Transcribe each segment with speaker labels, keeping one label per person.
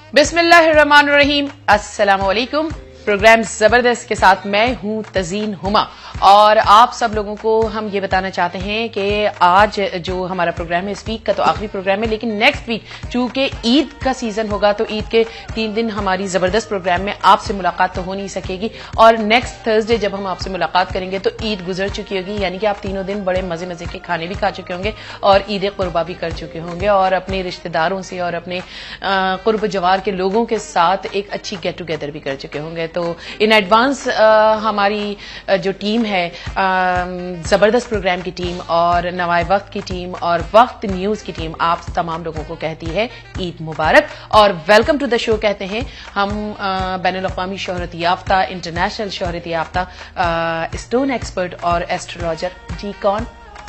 Speaker 1: बिस्मिल्लाहिर्रहमानिर्रहीम। अस्सलाम वालेकुम। प्रोग्राम जबरदस्त के साथ मैं हूं तजीन हुमा और आप सब लोगों को हम ये बताना चाहते हैं कि आज जो हमारा प्रोग्राम है इस वीक का तो आखिरी प्रोग्राम है, लेकिन नेक्स्ट वीक चूंकि ईद का सीजन होगा तो ईद के 3 दिन हमारी जबरदस्त प्रोग्राम में आपसे मुलाकात तो हो नहीं सकेगी और नेक्स्ट थर्सडे जब हम आपसे मुलाकात करेंगे तो ईद गुजर चुकी होगी, यानी कि आप तीनों दिन बड़े मजे मजे के खाने भी खा चुके होंगे और ईद कुर्बा भी कर चुके होंगे और अपने रिश्तेदारों से और अपने कुर्ब जवार के लोगों के साथ एक अच्छी गेट टुगेदर भी कर चुके होंगे। तो इन एडवांस हमारी जो टीम है जबरदस्त प्रोग्राम की टीम और नवाए वक्त की टीम और वक्त न्यूज की टीम आप तमाम लोगों को कहती है ईद मुबारक और वेलकम टू द शो कहते हैं हम बैनुल अक़वामी शोहरत याफ्ता इंटरनेशनल शोहरत याफ्ता स्टोन एक्सपर्ट और एस्ट्रोलॉजर। जी कौन?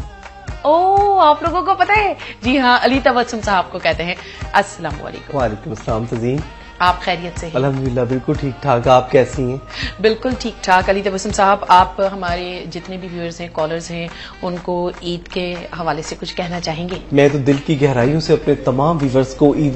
Speaker 1: आप लोगों को पता है? जी हाँ, अली तबस्सुम साहब को कहते हैं। अस्सलाम वालेकुम।
Speaker 2: वालेकुम अस्सलाम तज़ीन।
Speaker 1: आप खैरियत से हैं?
Speaker 2: अल्हम्दुलिल्लाह बिल्कुल ठीक ठाक। आप कैसी हैं?
Speaker 1: बिल्कुल ठीक ठाक। अली तबस्सुम साहब, आप हमारे जितने भी व्यूअर्स हैं, कॉलर्स हैं, उनको ईद के हवाले से कुछ कहना चाहेंगे?
Speaker 2: मैं तो दिल की गहराइयों से अपने तमाम व्यूअर्स को ईद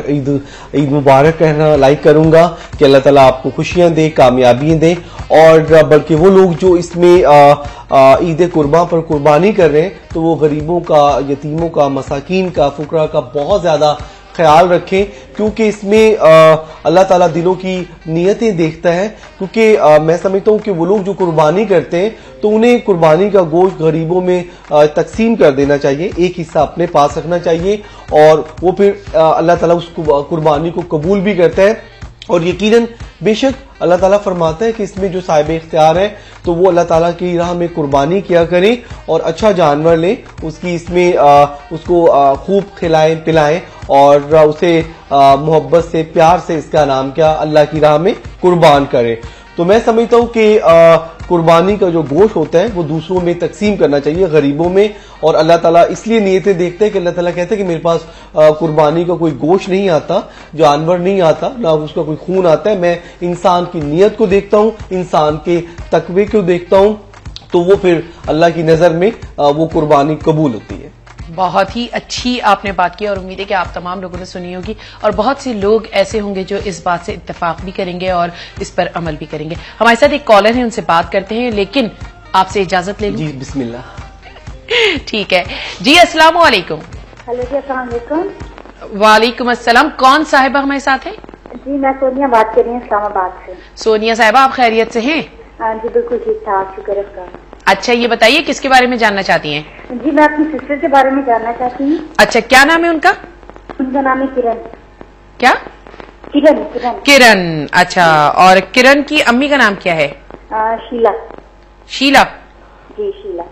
Speaker 2: मुबारक कहना लाइक करूंगा कि अल्लाह ताला आपको खुशियां दे, कामयाबियां दे और बल्कि वो लोग जो इसमें ईद कुर्बान पर कुर्बानी कर रहे हैं तो वो गरीबों का, यतीमों का, मसाकीन का, फुकरा का बहुत ज्यादा ख्याल रखें क्योंकि इसमें अल्लाह ताला दिलों की नीयतें देखता है। क्योंकि मैं समझता हूं कि वो लोग जो कुर्बानी करते हैं तो उन्हें कुर्बानी का गोश्त गरीबों में तकसीम कर देना चाहिए, एक हिस्सा अपने पास रखना चाहिए और वो फिर अल्लाह ताला उस कुर्बानी को कबूल भी करता है। और यकीनन बेशक अल्लाह ताला फरमाता है कि इसमें जो साहिब इख्तियार है तो वो अल्लाह ताला की राह में कुर्बानी किया करें और अच्छा जानवर लें, उसकी इसमें उसको खूब खिलाएं पिलाएं और उसे मोहब्बत से प्यार से इसका नाम क्या अल्लाह की राह में कुर्बान करें। तो मैं समझता हूं कि कुर्बानी का जो गोश्त होता है वो दूसरों में तकसीम करना चाहिए, गरीबों में। और अल्लाह ताला इसलिए नीयतें देखते हैं कि अल्लाह ताला कहते हैं कि मेरे पास कुर्बानी का कोई गोश्त नहीं आता, जानवर नहीं आता, ना उसका कोई खून आता है, मैं इंसान की नीयत को देखता हूं, इंसान के तकवे को देखता हूं, तो वो फिर अल्लाह की नजर में वो कुर्बानी कबूल होती है।
Speaker 1: बहुत ही अच्छी आपने बात की और उम्मीद है कि आप तमाम लोगों ने सुनी होगी और बहुत से लोग ऐसे होंगे जो इस बात से इत्तेफाक भी करेंगे और इस पर अमल भी करेंगे। हमारे साथ एक कॉलर है, उनसे बात करते हैं, लेकिन आपसे इजाजत ले लूं?
Speaker 2: जी बिस्मिल्लाह।
Speaker 1: ठीक है जी। अस्सलाम वालेकुम।
Speaker 3: हेलो जी, अस्सलाम वालेकुम।
Speaker 1: वालेकुम अस्सलाम। कौन साहिबा हमारे साथ है?
Speaker 3: जी मैं सोनिया बात कर रही हूँ इस्लामाबाद से।
Speaker 1: सोनिया साहिबा, आप खैरियत से हैं?
Speaker 3: जी बिल्कुल ठीक ठाक, शुक्र है।
Speaker 1: अच्छा, ये बताइए किसके बारे में जानना चाहती हैं?
Speaker 3: जी मैं अपनी सिस्टर के बारे में जानना चाहती हूँ।
Speaker 1: अच्छा, क्या नाम है उनका?
Speaker 3: उनका नाम है किरण।
Speaker 1: क्या?
Speaker 3: किरण किरण
Speaker 1: किरण। अच्छा, और किरण की अम्मी का नाम क्या है?
Speaker 3: शीला।
Speaker 1: शीला?
Speaker 3: जी शीला।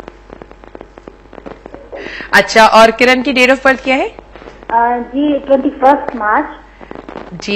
Speaker 1: अच्छा, और किरण की डेट ऑफ बर्थ क्या है?
Speaker 3: जी 21 मार्च
Speaker 1: जी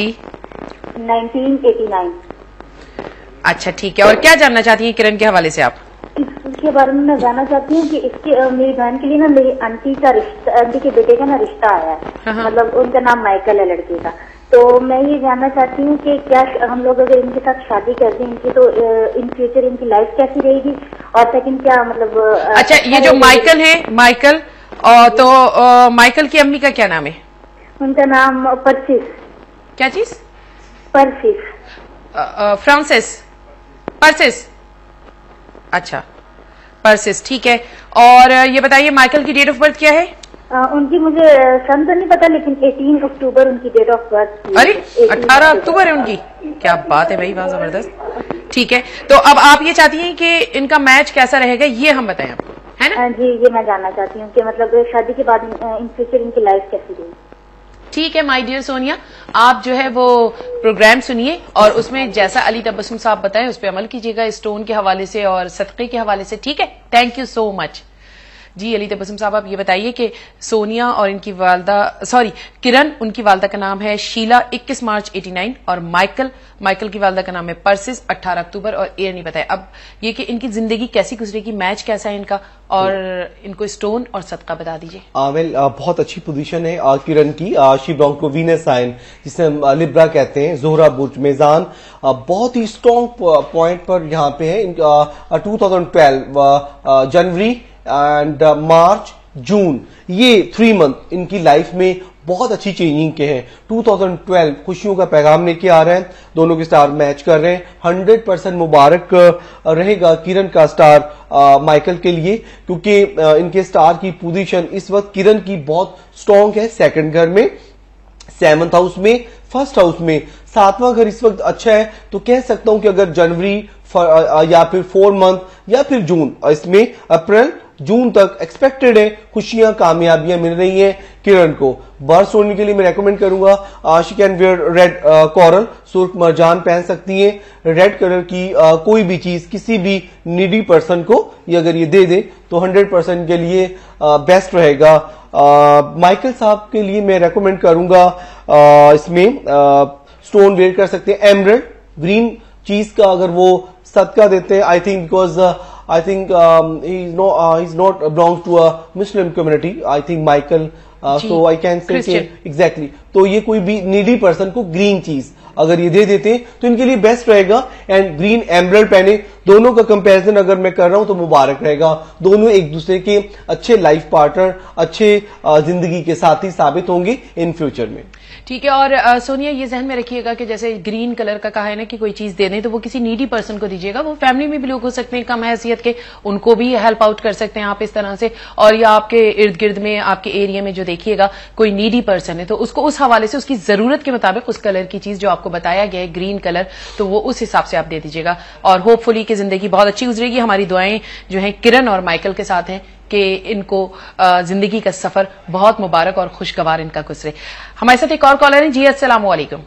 Speaker 3: 1989।
Speaker 1: अच्छा ठीक है, और क्या जानना चाहती हैं किरण के हवाले से आप?
Speaker 3: इसके बारे में मैं जानना चाहती हूँ कि इसके मेरी बहन के लिए ना मेरी आंटी का रिश्ता, आंटी के बेटे का ना रिश्ता आया है, मतलब उनका नाम माइकल है लड़के का। तो मैं ये जानना चाहती हूँ कि क्या हम लोग अगर इनके साथ शादी करते हैं इनकी तो इन फ्यूचर इनकी लाइफ कैसी रहेगी और सेकंड क्या मतलब।
Speaker 1: अच्छा, ये जो माइकल है, माइकल तो माइकल की अम्मी का क्या नाम है?
Speaker 3: उनका नाम परसिस।
Speaker 1: क्या चीज?
Speaker 3: परसिस।
Speaker 1: फ्रांसिस? परसिस? अच्छा परसिस, ठीक है। और ये बताइए माइकल की डेट ऑफ बर्थ क्या है?
Speaker 3: उनकी मुझे सन तो नहीं पता, लेकिन 18 अक्टूबर उनकी डेट ऑफ बर्थ।
Speaker 1: अरे 18 अक्टूबर है उनकी? क्या बात है भाई, बहुत जबरदस्त। ठीक है, तो अब आप ये चाहती हैं कि इनका मैच कैसा रहेगा, ये हम बताएं आपको, है ना?
Speaker 3: जी ये मैं जानना चाहती हूँ कि मतलब शादी के बाद इन फ्यूचर इनकी लाइफ कैसी रहेगी।
Speaker 1: ठीक है माय डियर सोनिया, आप जो है वो प्रोग्राम सुनिए और उसमें जैसा अली तबस्सुम साहब बताएं उस पर अमल कीजिएगा, स्टोन के हवाले से और सदक़े के हवाले से। ठीक है, थैंक यू सो मच। जी अली तबस्सुम साहब, आप ये बताइए कि सोनिया और इनकी वालदा, सॉरी किरण, उनकी वालदा का नाम है शीला, 21 मार्च 89, और माइकल की वालदा का नाम है परसिस, 18 अक्टूबर, और ईयर नहीं बताया। अब ये कि इनकी जिंदगी कैसी गुजरेगी, मैच कैसा है इनका, और इनको स्टोन और सदका बता दीजिए।
Speaker 2: बहुत अच्छी पोजीशन है किरण की। She belongs to Venus sign, जिसे हम लिब्रा कहते हैं, जोहरा बुर्ज मेजान। बहुत ही स्ट्रॉन्ग पॉइंट पर यहाँ पे है। 2012 जनवरी एंड मार्च जून, ये 3 मंथ इनकी लाइफ में बहुत अच्छी चेंजिंग के हैं। 2012 खुशियों का पैगाम लेके आ रहे हैं, दोनों के स्टार मैच कर रहे हैं। 100% मुबारक रहेगा किरण का स्टार माइकल के लिए, क्योंकि इनके स्टार की पोजीशन इस वक्त किरण की बहुत स्ट्रॉन्ग है। सेकंड घर में, 7th हाउस में, 1st हाउस में। 7वां घर इस वक्त अच्छा है, तो कह सकता हूं कि अगर जनवरी या फिर 4 मंथ या फिर जून, इसमें अप्रैल जून तक एक्सपेक्टेड है खुशियां, कामयाबियां मिल रही हैं किरण को। बर्थ होने के लिए मैं रेकमेंड करूंगा she can wear red coral, सुर्ख मरजान पहन सकती हैं। रेड कलर की कोई भी चीज किसी भी नीडी पर्सन को ये अगर ये दे दे तो 100% के लिए बेस्ट रहेगा। माइकल साहब के लिए मैं रेकमेंड करूंगा इसमें स्टोन वेयर कर सकते हैं, एमरल्ड ग्रीन चीज का अगर वो सदका देते हैं, I think because I think he's not belongs to a Muslim community. I think Michael. So I can say exactly. तो ये कोई भी नीडी पर्सन को ग्रीन चीज अगर ये दे देते तो इनके लिए बेस्ट रहेगा। एंड ग्रीन एमरल्ड पहने, दोनों का कंपैरिजन अगर मैं कर रहा हूं तो मुबारक रहेगा। दोनों एक दूसरे के अच्छे लाइफ पार्टनर, अच्छे जिंदगी के साथी साबित होंगे इन फ्यूचर में।
Speaker 1: ठीक है। और सोनिया ये ध्यान में रखिएगा कि जैसे ग्रीन कलर का कहा है ना कि कोई चीज दे दें तो वो किसी नीडी पर्सन को दीजिएगा। वो फैमिली में भी लोग हो सकते हैं कम हैसियत के, उनको भी हेल्प आउट कर सकते हैं आप इस तरह से। और या आपके इर्द गिर्द में, आपके एरिया में जो देखिएगा कोई नीडी पर्सन है तो उसको उस हवाले से उसकी जरूरत के मुताबिक उस कलर की चीज जो आपको बताया गया है ग्रीन कलर, तो वो उस हिसाब से आप दे दीजिएगा। और होपफुली कि जिंदगी बहुत अच्छी गुजरेगी। हमारी दुआएं जो है किरण और माइकल के साथ हैं कि इनको जिंदगी का सफर बहुत मुबारक और खुशगवार इनका गुजरे। हमारे साथ एक और कॉलर है जी। अस्सलाम वालेकुम।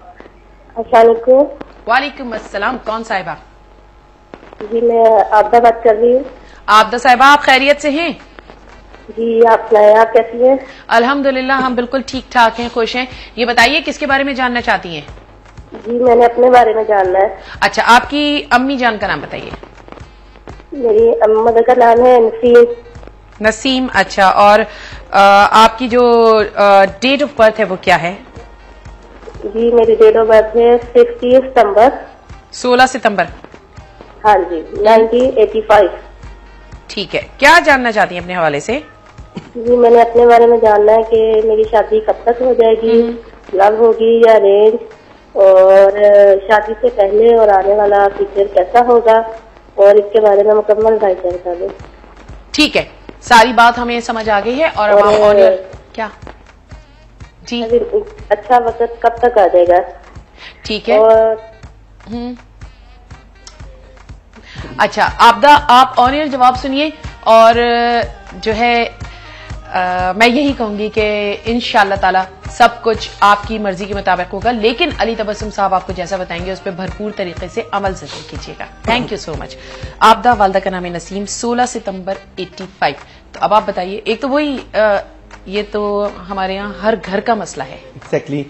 Speaker 1: वालेकुम अस्सलाम। कौन साहिबा?
Speaker 3: जी मैं आबदा बात कर रही हूँ।
Speaker 1: आबदा साहिबा, आप खैरियत से हैं?
Speaker 3: जी आप कैसी हैं?
Speaker 1: अल्हम्दुलिल्लाह हम बिल्कुल ठीक ठाक हैं, खुश हैं। ये बताइए किसके बारे में जानना चाहती हैं?
Speaker 3: जी मैंने अपने बारे में जानना है।
Speaker 1: अच्छा, आपकी अम्मी जान का नाम बताइए।
Speaker 3: मेरी मदर का नाम है
Speaker 1: नसीम। अच्छा, और आपकी जो डेट ऑफ बर्थ है वो क्या है?
Speaker 3: जी मेरी डेट ऑफ बर्थ है
Speaker 1: 16 सितंबर।
Speaker 3: हाँ जी, 1985।
Speaker 1: ठीक है, क्या जानना चाहती हैं अपने हवाले से?
Speaker 3: जी मैंने अपने बारे में जानना है कि मेरी शादी कब तक हो जाएगी, लव होगी या अरेंज, और शादी से पहले और आने वाला फ्यूचर कैसा होगा, और इसके बारे में मुकम्मल राय बता दें।
Speaker 1: ठीक है, सारी बात हमें समझ आ गई है। और अब आप ऑनर क्या जी?
Speaker 3: अच्छा वक्त कब तक आ जाएगा?
Speaker 1: ठीक है। और अच्छा आबदा, आप ऑनर जवाब सुनिए। और जो है मैं यही कहूंगी कि इंशाअल्लाह ताला सब कुछ आपकी मर्जी के मुताबिक होगा, लेकिन अली तबस्सुम साहब आपको जैसा बताएंगे उस पर भरपूर तरीके से अमल जरूर कीजिएगा। Thank you so much. Abida, वालदा का नाम है नसीम, 16 सितंबर 85। तो अब आप बताइए, एक तो वही ये तो हमारे यहाँ हर घर का मसला है।
Speaker 2: Exactly.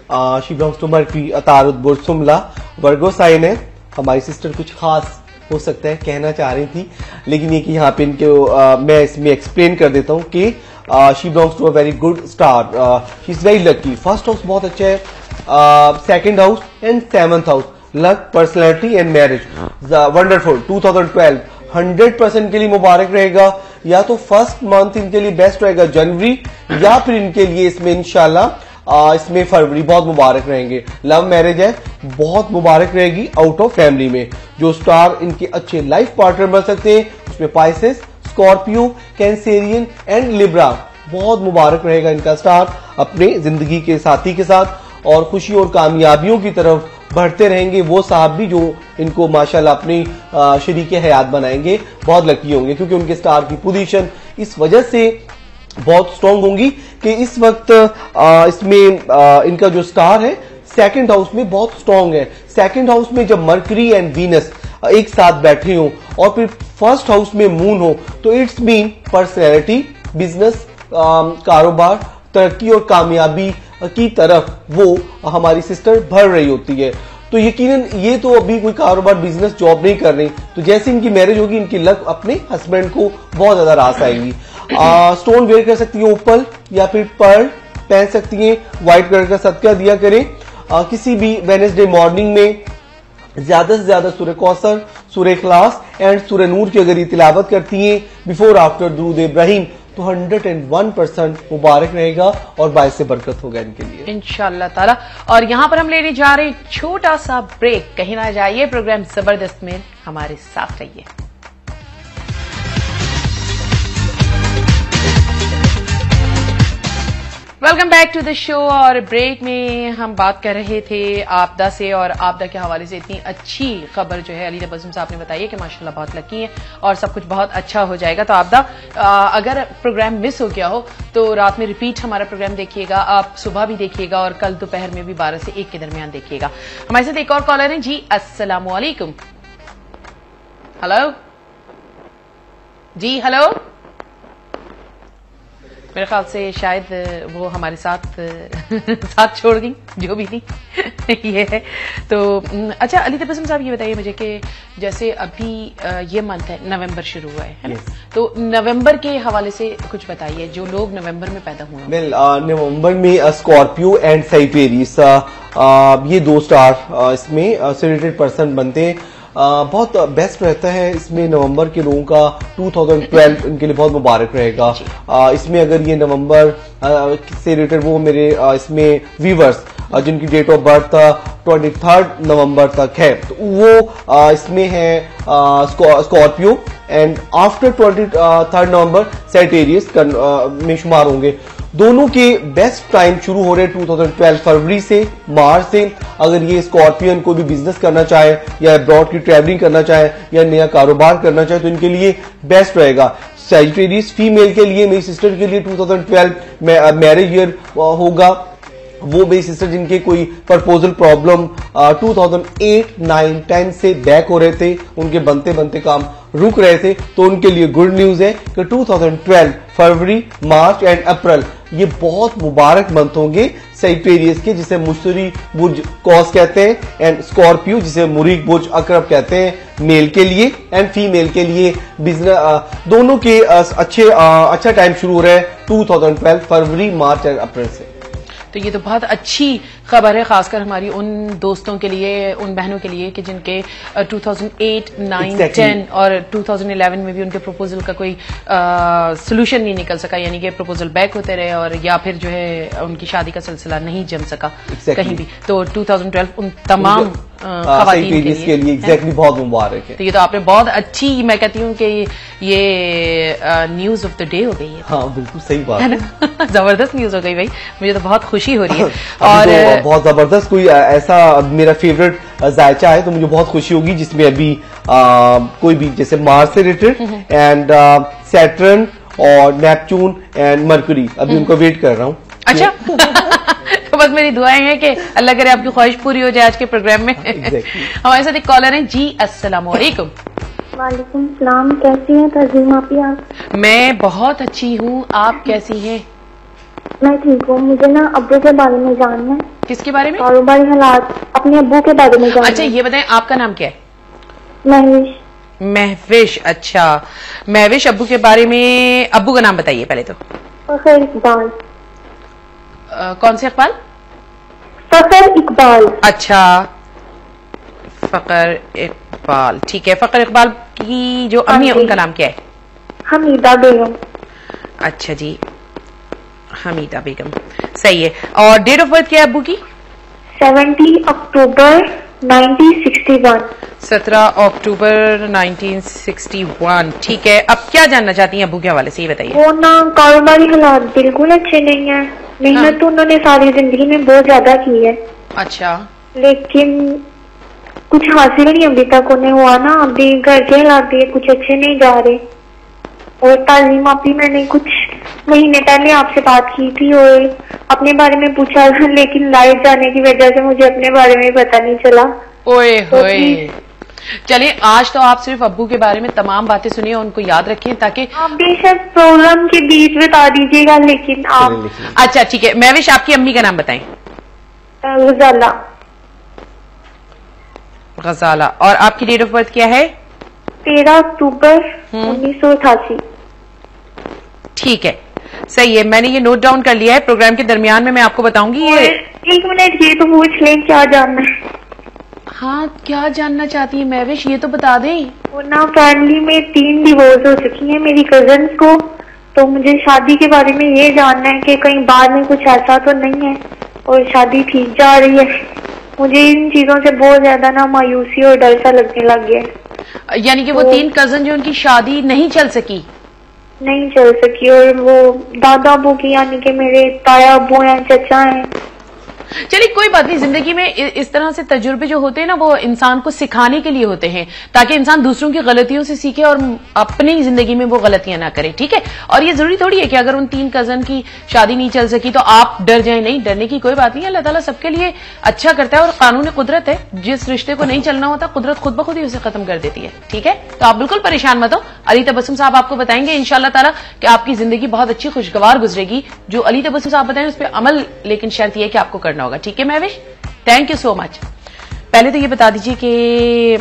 Speaker 2: She belongs to Mercury, अतारुद, बुर्ज, सुमला, वर्गो साइन है। हमारी सिस्टर कुछ खास हो सकता है कहना चाह रही थी, लेकिन ये कि यहाँ पे इनके मैं इसमें एक्सप्लेन कर देता हूँ कि she belongs to a very good star. She is very lucky. First house बहुत अच्छा है, second house and 7th house, luck, personality and marriage wonderful. 2012 100% के लिए मुबारक रहेगा। या तो फर्स्ट मंथ इनके लिए बेस्ट रहेगा जनवरी, या फिर इनके लिए इसमें इंशाल्लाह इसमें फरवरी बहुत मुबारक रहेंगे। लव मैरिज है, बहुत मुबारक रहेगी। आउट ऑफ फैमिली में जो स्टार इनके अच्छे लाइफ पार्टनर बन सकते हैं उसमें Pisces, Scorpio, Cancerian and Libra, बहुत मुबारक रहेगा इनका स्टार अपने जिंदगी के साथी के साथ। और खुशी और कामयाबियों की तरफ बढ़ते रहेंगे वो साहब भी जो इनको माशाल्लाह अपनी शरीक हयात बनाएंगे। बहुत लकी होंगे क्योंकि उनके स्टार की पोजीशन इस वजह से बहुत स्ट्रांग होंगी कि इस वक्त इसमें इनका जो स्टार है सेकंड हाउस में बहुत स्ट्रांग है। सेकंड हाउस में जब मरकरी एंड वीनस एक साथ बैठे हो और फिर फर्स्ट हाउस में मून हो तो इट्स मीन पर्सनैलिटी, बिजनेस, कारोबार, तरक्की और कामयाबी की तरफ वो हमारी सिस्टर बढ़ रही होती है। तो यकीनन ये तो अभी कोई कारोबार, बिजनेस, जॉब नहीं कर रही, तो जैसे इनकी मैरिज होगी इनकी लक अपने हस्बैंड को बहुत ज्यादा रास आएगी। स्टोन वेयर कर सकती है, ओपल या फिर पर्ल पहन सकती हैं। व्हाइट कलर का सदका दिया करें। किसी भी वेडनेसडे मॉर्निंग में ज्यादा से ज्यादा सूरह कौसर, सूरह इखलास एंड सूरह नूर की अगर ये तिलावत करती हैं बिफोर आफ्टर दुरूद इब्राहिम तो 101% मुबारक रहेगा और बाइस से बरकत होगा इनके लिए
Speaker 1: इंशाअल्लाह ताला। और यहाँ पर हम लेने जा रहे हैं छोटा सा ब्रेक, कहीं ना जाइए, प्रोग्राम जबरदस्त में हमारे साथ रहिए। Welcome back to the show. और ब्रेक में हम बात कर रहे थे आपदा से, और आपदा के हवाले से इतनी अच्छी खबर जो है अली तबस्सुम साहब ने बताई है कि माशाल्लाह बहुत लकी है और सब कुछ बहुत अच्छा हो जाएगा। तो आपदा, अगर प्रोग्राम मिस हो गया हो तो रात में रिपीट हमारा प्रोग्राम देखिएगा, आप सुबह भी देखिएगा और कल दोपहर में भी 12 से 1 के दरमियान देखिएगा। हमारे साथ एक और कॉलर है जी। अस्सलाम वालेकुम। हेलो जी, हेलो। मेरे ख्याल से शायद वो हमारे साथ छोड़ गई, जो भी थी ये है। तो अच्छा अली तबस्सुम साहब, ये बताइए मुझे कि जैसे अभी ये मंथ है, नवंबर शुरू हुआ है ना? तो नवंबर के हवाले से कुछ बताइए, जो लोग नवंबर में पैदा हुए हैं।
Speaker 2: नवंबर में स्कॉर्पियो एंड सैजिटेरियस, ये 2 स्टार इसमें सिलेक्टेड पर्सन बनते हैं। बहुत बेस्ट रहता है इसमें नवंबर के लोगों का 2012 इनके लिए बहुत मुबारक रहेगा। इसमें अगर ये नवंबर से रिलेटेड वो मेरे इसमें व्यूवर्स जिनकी डेट ऑफ बर्थ 23 नवंबर तक है, तो वो इसमें है Scorpio, and after 23 November Sagittarius में शुमार होंगे। दोनों के बेस्ट टाइम शुरू हो रहे हैं 2012 फरवरी से मार्च से। अगर ये स्कॉर्पियन कोई भी बिजनेस करना चाहे या अब्रॉड की ट्रैवलिंग करना चाहे या नया कारोबार करना चाहे तो इनके लिए बेस्ट रहेगा। सैजिटेरियस फीमेल के लिए, मेरी सिस्टर के लिए 2012 में मैरिज ईयर होगा। वो मेरी सिस्टर जिनके कोई प्रपोजल प्रॉब्लम 2008, 9, 10 से बैक हो रहे थे, उनके बनते बनते काम रुक रहे थे, तो उनके लिए गुड न्यूज है कि 2012 फरवरी, मार्च एंड अप्रैल ये बहुत मुबारक मंथ होंगे सैजिटेरियस के, जिसे मुश्तरी बुर्ज कौस कहते हैं, एंड स्कॉर्पियो जिसे मुरीख बुर्ज अकरब कहते हैं मेल के लिए, एंड फीमेल के लिए बिजनेस दोनों के अच्छा टाइम शुरू हो रहा है 2012 फरवरी, मार्च एंड अप्रैल से।
Speaker 1: तो ये तो बहुत अच्छी खबर है, खासकर हमारी उन दोस्तों के लिए, उन बहनों के लिए कि जिनके 2008, 9, 10 और 2011 में भी उनके प्रपोजल का कोई सोल्यूशन नहीं निकल सका, यानी कि प्रपोजल बैक होते रहे और या फिर जो है उनकी शादी का सिलसिला नहीं जम सका कहीं भी। तो 2012 उन तमाम खवातीन के लिए
Speaker 2: एग्जैक्टली बहुत मुबारक है।
Speaker 1: तो ये तो आपने बहुत अच्छी, मैं कहती हूँ कि ये न्यूज ऑफ द डे हो गई है।
Speaker 2: हाँ बिल्कुल सही बात
Speaker 1: है ना। जबरदस्त न्यूज हो गई भाई, मुझे तो बहुत खुशी हो रही है।
Speaker 2: और तो बहुत जबरदस्त कोई ऐसा मेरा फेवरेट जायचा है तो मुझे बहुत खुशी होगी जिसमें अभी कोई भी जैसे मार्स से रिलेटेड एंड सैटर्न और नेपच्यून एंड मरकरी, अभी उनको वेट कर रहा हूँ।
Speaker 1: अच्छा तो बस मेरी दुआएं हैं कि अल्लाह करे आपकी ख्वाहिश पूरी हो जाए आज के प्रोग्राम में। हमारे साथ एक कॉलर है जी। अस्सलाम वालेकुम।
Speaker 3: वालेकुम सलाम, कैसी हैं तज़ीम आपी आप?
Speaker 1: मैं बहुत अच्छी हूँ, आप कैसी हैं?
Speaker 3: मैं ठीक हूँ। मुझे ना अब्बू के बारे में जानना है।
Speaker 1: किसके बारे में?
Speaker 3: कारोबारी हालात, अपने अब्बू के बारे में जानना।
Speaker 1: अच्छा ये बताएं आपका नाम क्या है?
Speaker 3: महविश।
Speaker 1: महविश, अच्छा महविश, अब्बू के बारे में, अब्बू का नाम बताइए पहले तो।
Speaker 3: फखर इकबाल।
Speaker 1: कौन से इकबाल?
Speaker 3: फखर इकबाल।
Speaker 1: अच्छा फखर इकबाल, ठीक है। फखर इकबाल की जो अम्मी है उनका नाम क्या है?
Speaker 3: हमीदा बेगम।
Speaker 1: अच्छा जी, हमीदा बेगम, सही है। और डेट ऑफ बर्थ क्या है अब्बू की?
Speaker 3: 70 अक्टूबर 1961।
Speaker 1: 17 अक्टूबर 1961, ठीक है। अब क्या जानना चाहती हैं अब्बू के हवाले से, ये बताइए।
Speaker 3: वो ना कारोबारी हालात बिल्कुल अच्छे नहीं है। मेहनत तो उन्होंने सारी जिंदगी में बहुत ज्यादा की है।
Speaker 1: अच्छा।
Speaker 3: लेकिन कुछ हासिल नहीं अभी तक उन्हें हुआ ना। अभी घर के हालात भी कुछ अच्छे नहीं जा रहे। और तालीम अभी मैंने कुछ महीने पहले आपसे बात की थी और अपने बारे में पूछा, लेकिन लाइट जाने की वजह से मुझे अपने बारे में पता नहीं चला।
Speaker 1: ओए होए, चलिए आज तो आप सिर्फ अब्बू के बारे में तमाम बातें सुनिए, उनको याद रखें ताकि
Speaker 3: आप बेशक प्रोग्राम के बीच बता दीजिएगा, लेकिन आप।
Speaker 1: अच्छा ठीक है। महविश आपकी अम्मी का नाम बताएं।
Speaker 3: गजाला।
Speaker 1: गजाला। और आपकी डेट ऑफ बर्थ क्या है?
Speaker 3: 13 अक्टूबर 1988।
Speaker 1: ठीक है, सही है। मैंने ये नोट डाउन कर लिया है। प्रोग्राम के दरमियान में मैं आपको बताऊंगी। ये
Speaker 3: 1 मिनट, ये तो पूछ लें क्या जानना है।
Speaker 1: हाँ क्या जानना चाहती है महविश, ये तो बता दें।
Speaker 3: वो ना फैमिली में 3 डिवोर्स हो चुकी है मेरी कजन्स को,
Speaker 4: तो मुझे शादी के बारे में ये जानना है कि कहीं बाद में कुछ ऐसा तो नहीं है और शादी ठीक जा रही है। मुझे इन चीजों से बहुत ज्यादा ना मायूसी और डर सा लगने लग गया है।
Speaker 1: यानी कि वो 3 कजन जो उनकी शादी नहीं चल सकी
Speaker 4: और वो दादा अबू की यानी कि मेरे ताया अबू हैं, चचा हैं।
Speaker 1: चलिए कोई बात नहीं, जिंदगी में इस तरह से तजुर्बे जो होते हैं ना वो इंसान को सिखाने के लिए होते हैं, ताकि इंसान दूसरों की गलतियों से सीखे और अपनी जिंदगी में वो गलतियां ना करे। ठीक है, और ये जरूरी थोड़ी है कि अगर उन 3 कजन की शादी नहीं चल सकी तो आप डर जाएं। नहीं, डरने की कोई बात नहीं है। अल्लाह ताला सबके लिए अच्छा करता है और कानून कुदरत है, जिस रिश्ते को नहीं चलना होता कुदरत खुद ब खुद ही उसे खत्म कर देती है। ठीक है, तो आप बिल्कुल परेशान मत हो। अली तबस्सुम साहब आपको बताएंगे इंशाअल्लाह ताला कि आपकी जिंदगी बहुत अच्छी खुशगवार गुजरेगी। जो अली तबस्सुम साहब बताएं उस पर अमल, लेकिन शर्त यह है कि आपको करना होगा। ठीक है Mahvish, thank you so much. पहले तो ये बता दीजिए कि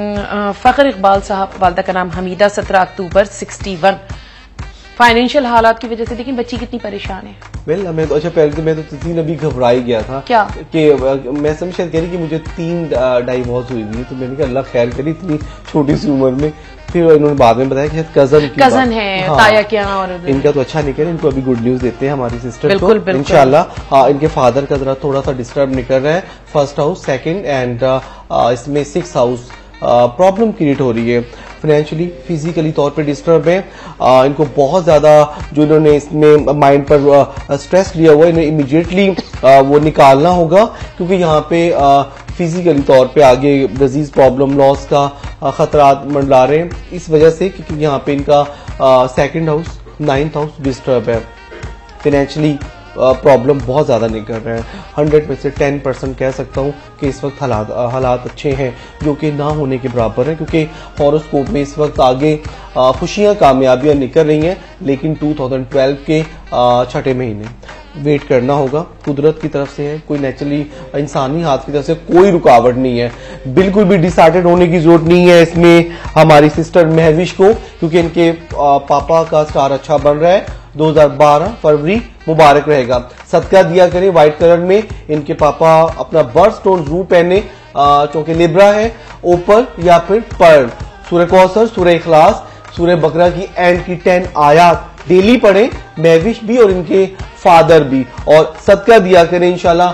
Speaker 1: फखर इकबाल साहब, वालदा का नाम हमीदा, 17 अक्टूबर 61, फाइनेंशियल हालात की वजह से लेकिन बच्ची कितनी परेशान है।
Speaker 2: मैं तो अच्छा पहले तो मैं तो तस्लीन अभी घबरा ही गया था
Speaker 1: क्या
Speaker 2: कि मैं समझ कह रही कि मुझे 3 डाइवोर्स हुई थी, तो मैंने कहा अल्लाह खैर करी इतनी छोटी सी उम्र में। फिर इन्होंने बाद में बताया कि कजन है, हाँ, ताया क्या, और इनका तो अच्छा निकल, इनको अभी गुड न्यूज देते हैं हमारी सिस्टर को इंशाल्लाह। हाँ, इनके फादर का जरा थोड़ा सा डिस्टर्ब निकल रहा है, 1st हाउस 2nd एंड इसमें 6th हाउस प्रॉब्लम क्रिएट हो रही है। फाइनेंशियली फिजिकली तौर पे डिस्टर्ब है। इनको बहुत ज्यादा जो इन्होंने इसमें माइंड पर स्ट्रेस लिया हुआ है, इन्हें इमीडिएटली वो निकालना होगा, क्योंकि यहाँ पे फिजिकली तौर पे आगे डिजीज प्रॉब्लम, लॉस का खतरात मंडरा रहे हैं इस वजह से, क्योंकि यहाँ पे इनका 2nd house 9th house disturb है। फाइनेंशियली प्रॉब्लम बहुत ज्यादा नहीं कर रहे हैं। 100 में से 10% कह सकता हूँ कि इस वक्त हालात अच्छे हैं, जो कि ना होने के बराबर है, क्योंकि हॉरोस्कोप में इस वक्त आगे खुशियां कामयाबियां निकल रही हैं, लेकिन 2012 के 6ठे महीने वेट करना होगा। कुदरत की तरफ से है, कोई नेचुरली इंसानी हाथ की तरफ से कोई रुकावट नहीं है। बिल्कुल भी डिसऑर्डर्ड होने की जरूरत नहीं है इसमें हमारी सिस्टर महविश को, क्योंकि इनके पापा का स्टार अच्छा बन रहा है। 2012 फरवरी मुबारक रहेगा। सदका दिया करें व्हाइट कलर में। इनके पापा अपना बर्थ स्टोन जरूर पहने, चूंकि लिब्रा है, ओपर या फिर पर्ल। सूरह कौसर, सूरह इखलास, सूरह बकरा की एंड की 10 आयात डेली पढ़ें, महविश भी और इनके फादर भी, और सदका दिया करें। इंशाल्लाह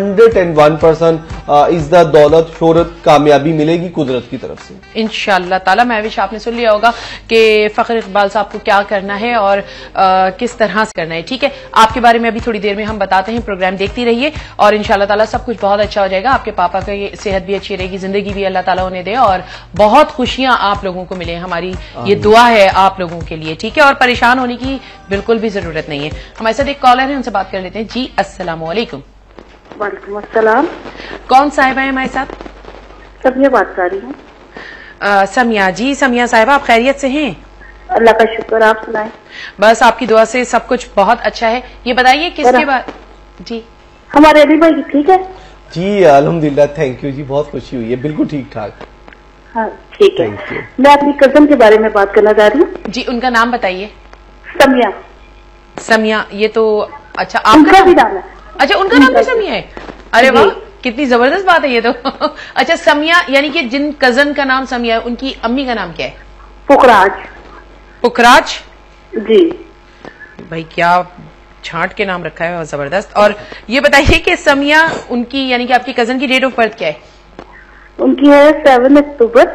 Speaker 2: 101% इज्जत, दौलत, शोहरत, कामयाबी मिलेगी कुदरत की तरफ से
Speaker 1: इंशाअल्लाह ताला। महविश आपने सुन लिया होगा कि फखर इकबाल साहब को क्या करना है और किस तरह से करना है। ठीक है, आपके बारे में अभी थोड़ी देर में हम बताते हैं, प्रोग्राम देखती रहिए और इंशाअल्लाह ताला सब कुछ बहुत अच्छा हो जाएगा। आपके पापा की सेहत भी अच्छी रहेगी, जिंदगी भी अल्लाह ताला उन्हें दे और बहुत खुशियां आप लोगों को मिले। हमारी ये दुआ है आप लोगों के लिए। ठीक है, और परेशान होने की बिल्कुल भी जरूरत नहीं है। हमारे साथ एक कॉलर है, उनसे बात कर लेते हैं। जी अस्सलाम वालेकुम।
Speaker 4: वालेकुम अस्सलाम।
Speaker 1: कौन साहिबा है हमारे साथ?
Speaker 4: समिया बात कर रही हूँ।
Speaker 1: समिया जी, समिया साहिबा आप खैरियत से हैं?
Speaker 4: अल्लाह का शुक्र, आप सुनाएं।
Speaker 1: बस आपकी दुआ से सब कुछ बहुत अच्छा है। ये बताइए किसके बाद? जी
Speaker 4: हमारे अली भाई ठीक है
Speaker 2: जी, अल्हम्दुलिल्लाह, थैंक यू जी, बहुत खुशी हुई है, बिल्कुल ठीक ठाक।
Speaker 4: हाँ ठीक है। मैं अपनी कजन के बारे में बात करना चाह रही हूँ।
Speaker 1: जी, उनका नाम बताइए।
Speaker 4: समिया।
Speaker 1: समिया, ये तो अच्छा
Speaker 4: आपका भी नाम है?
Speaker 1: अच्छा, उनका नाम भी समिया है? अरे वाह, कितनी जबरदस्त बात है ये तो। अच्छा, समिया यानी कि जिन कजन का नाम समिया है उनकी अम्मी का नाम क्या है?
Speaker 4: पुखराज।
Speaker 1: पुखराज
Speaker 4: जी
Speaker 1: भाई, क्या छांट के नाम रखा है, जबरदस्त। और ये बताइए कि समिया उनकी यानी कि आपकी कजन की डेट ऑफ बर्थ क्या है?
Speaker 4: उनकी है 7 अक्टूबर।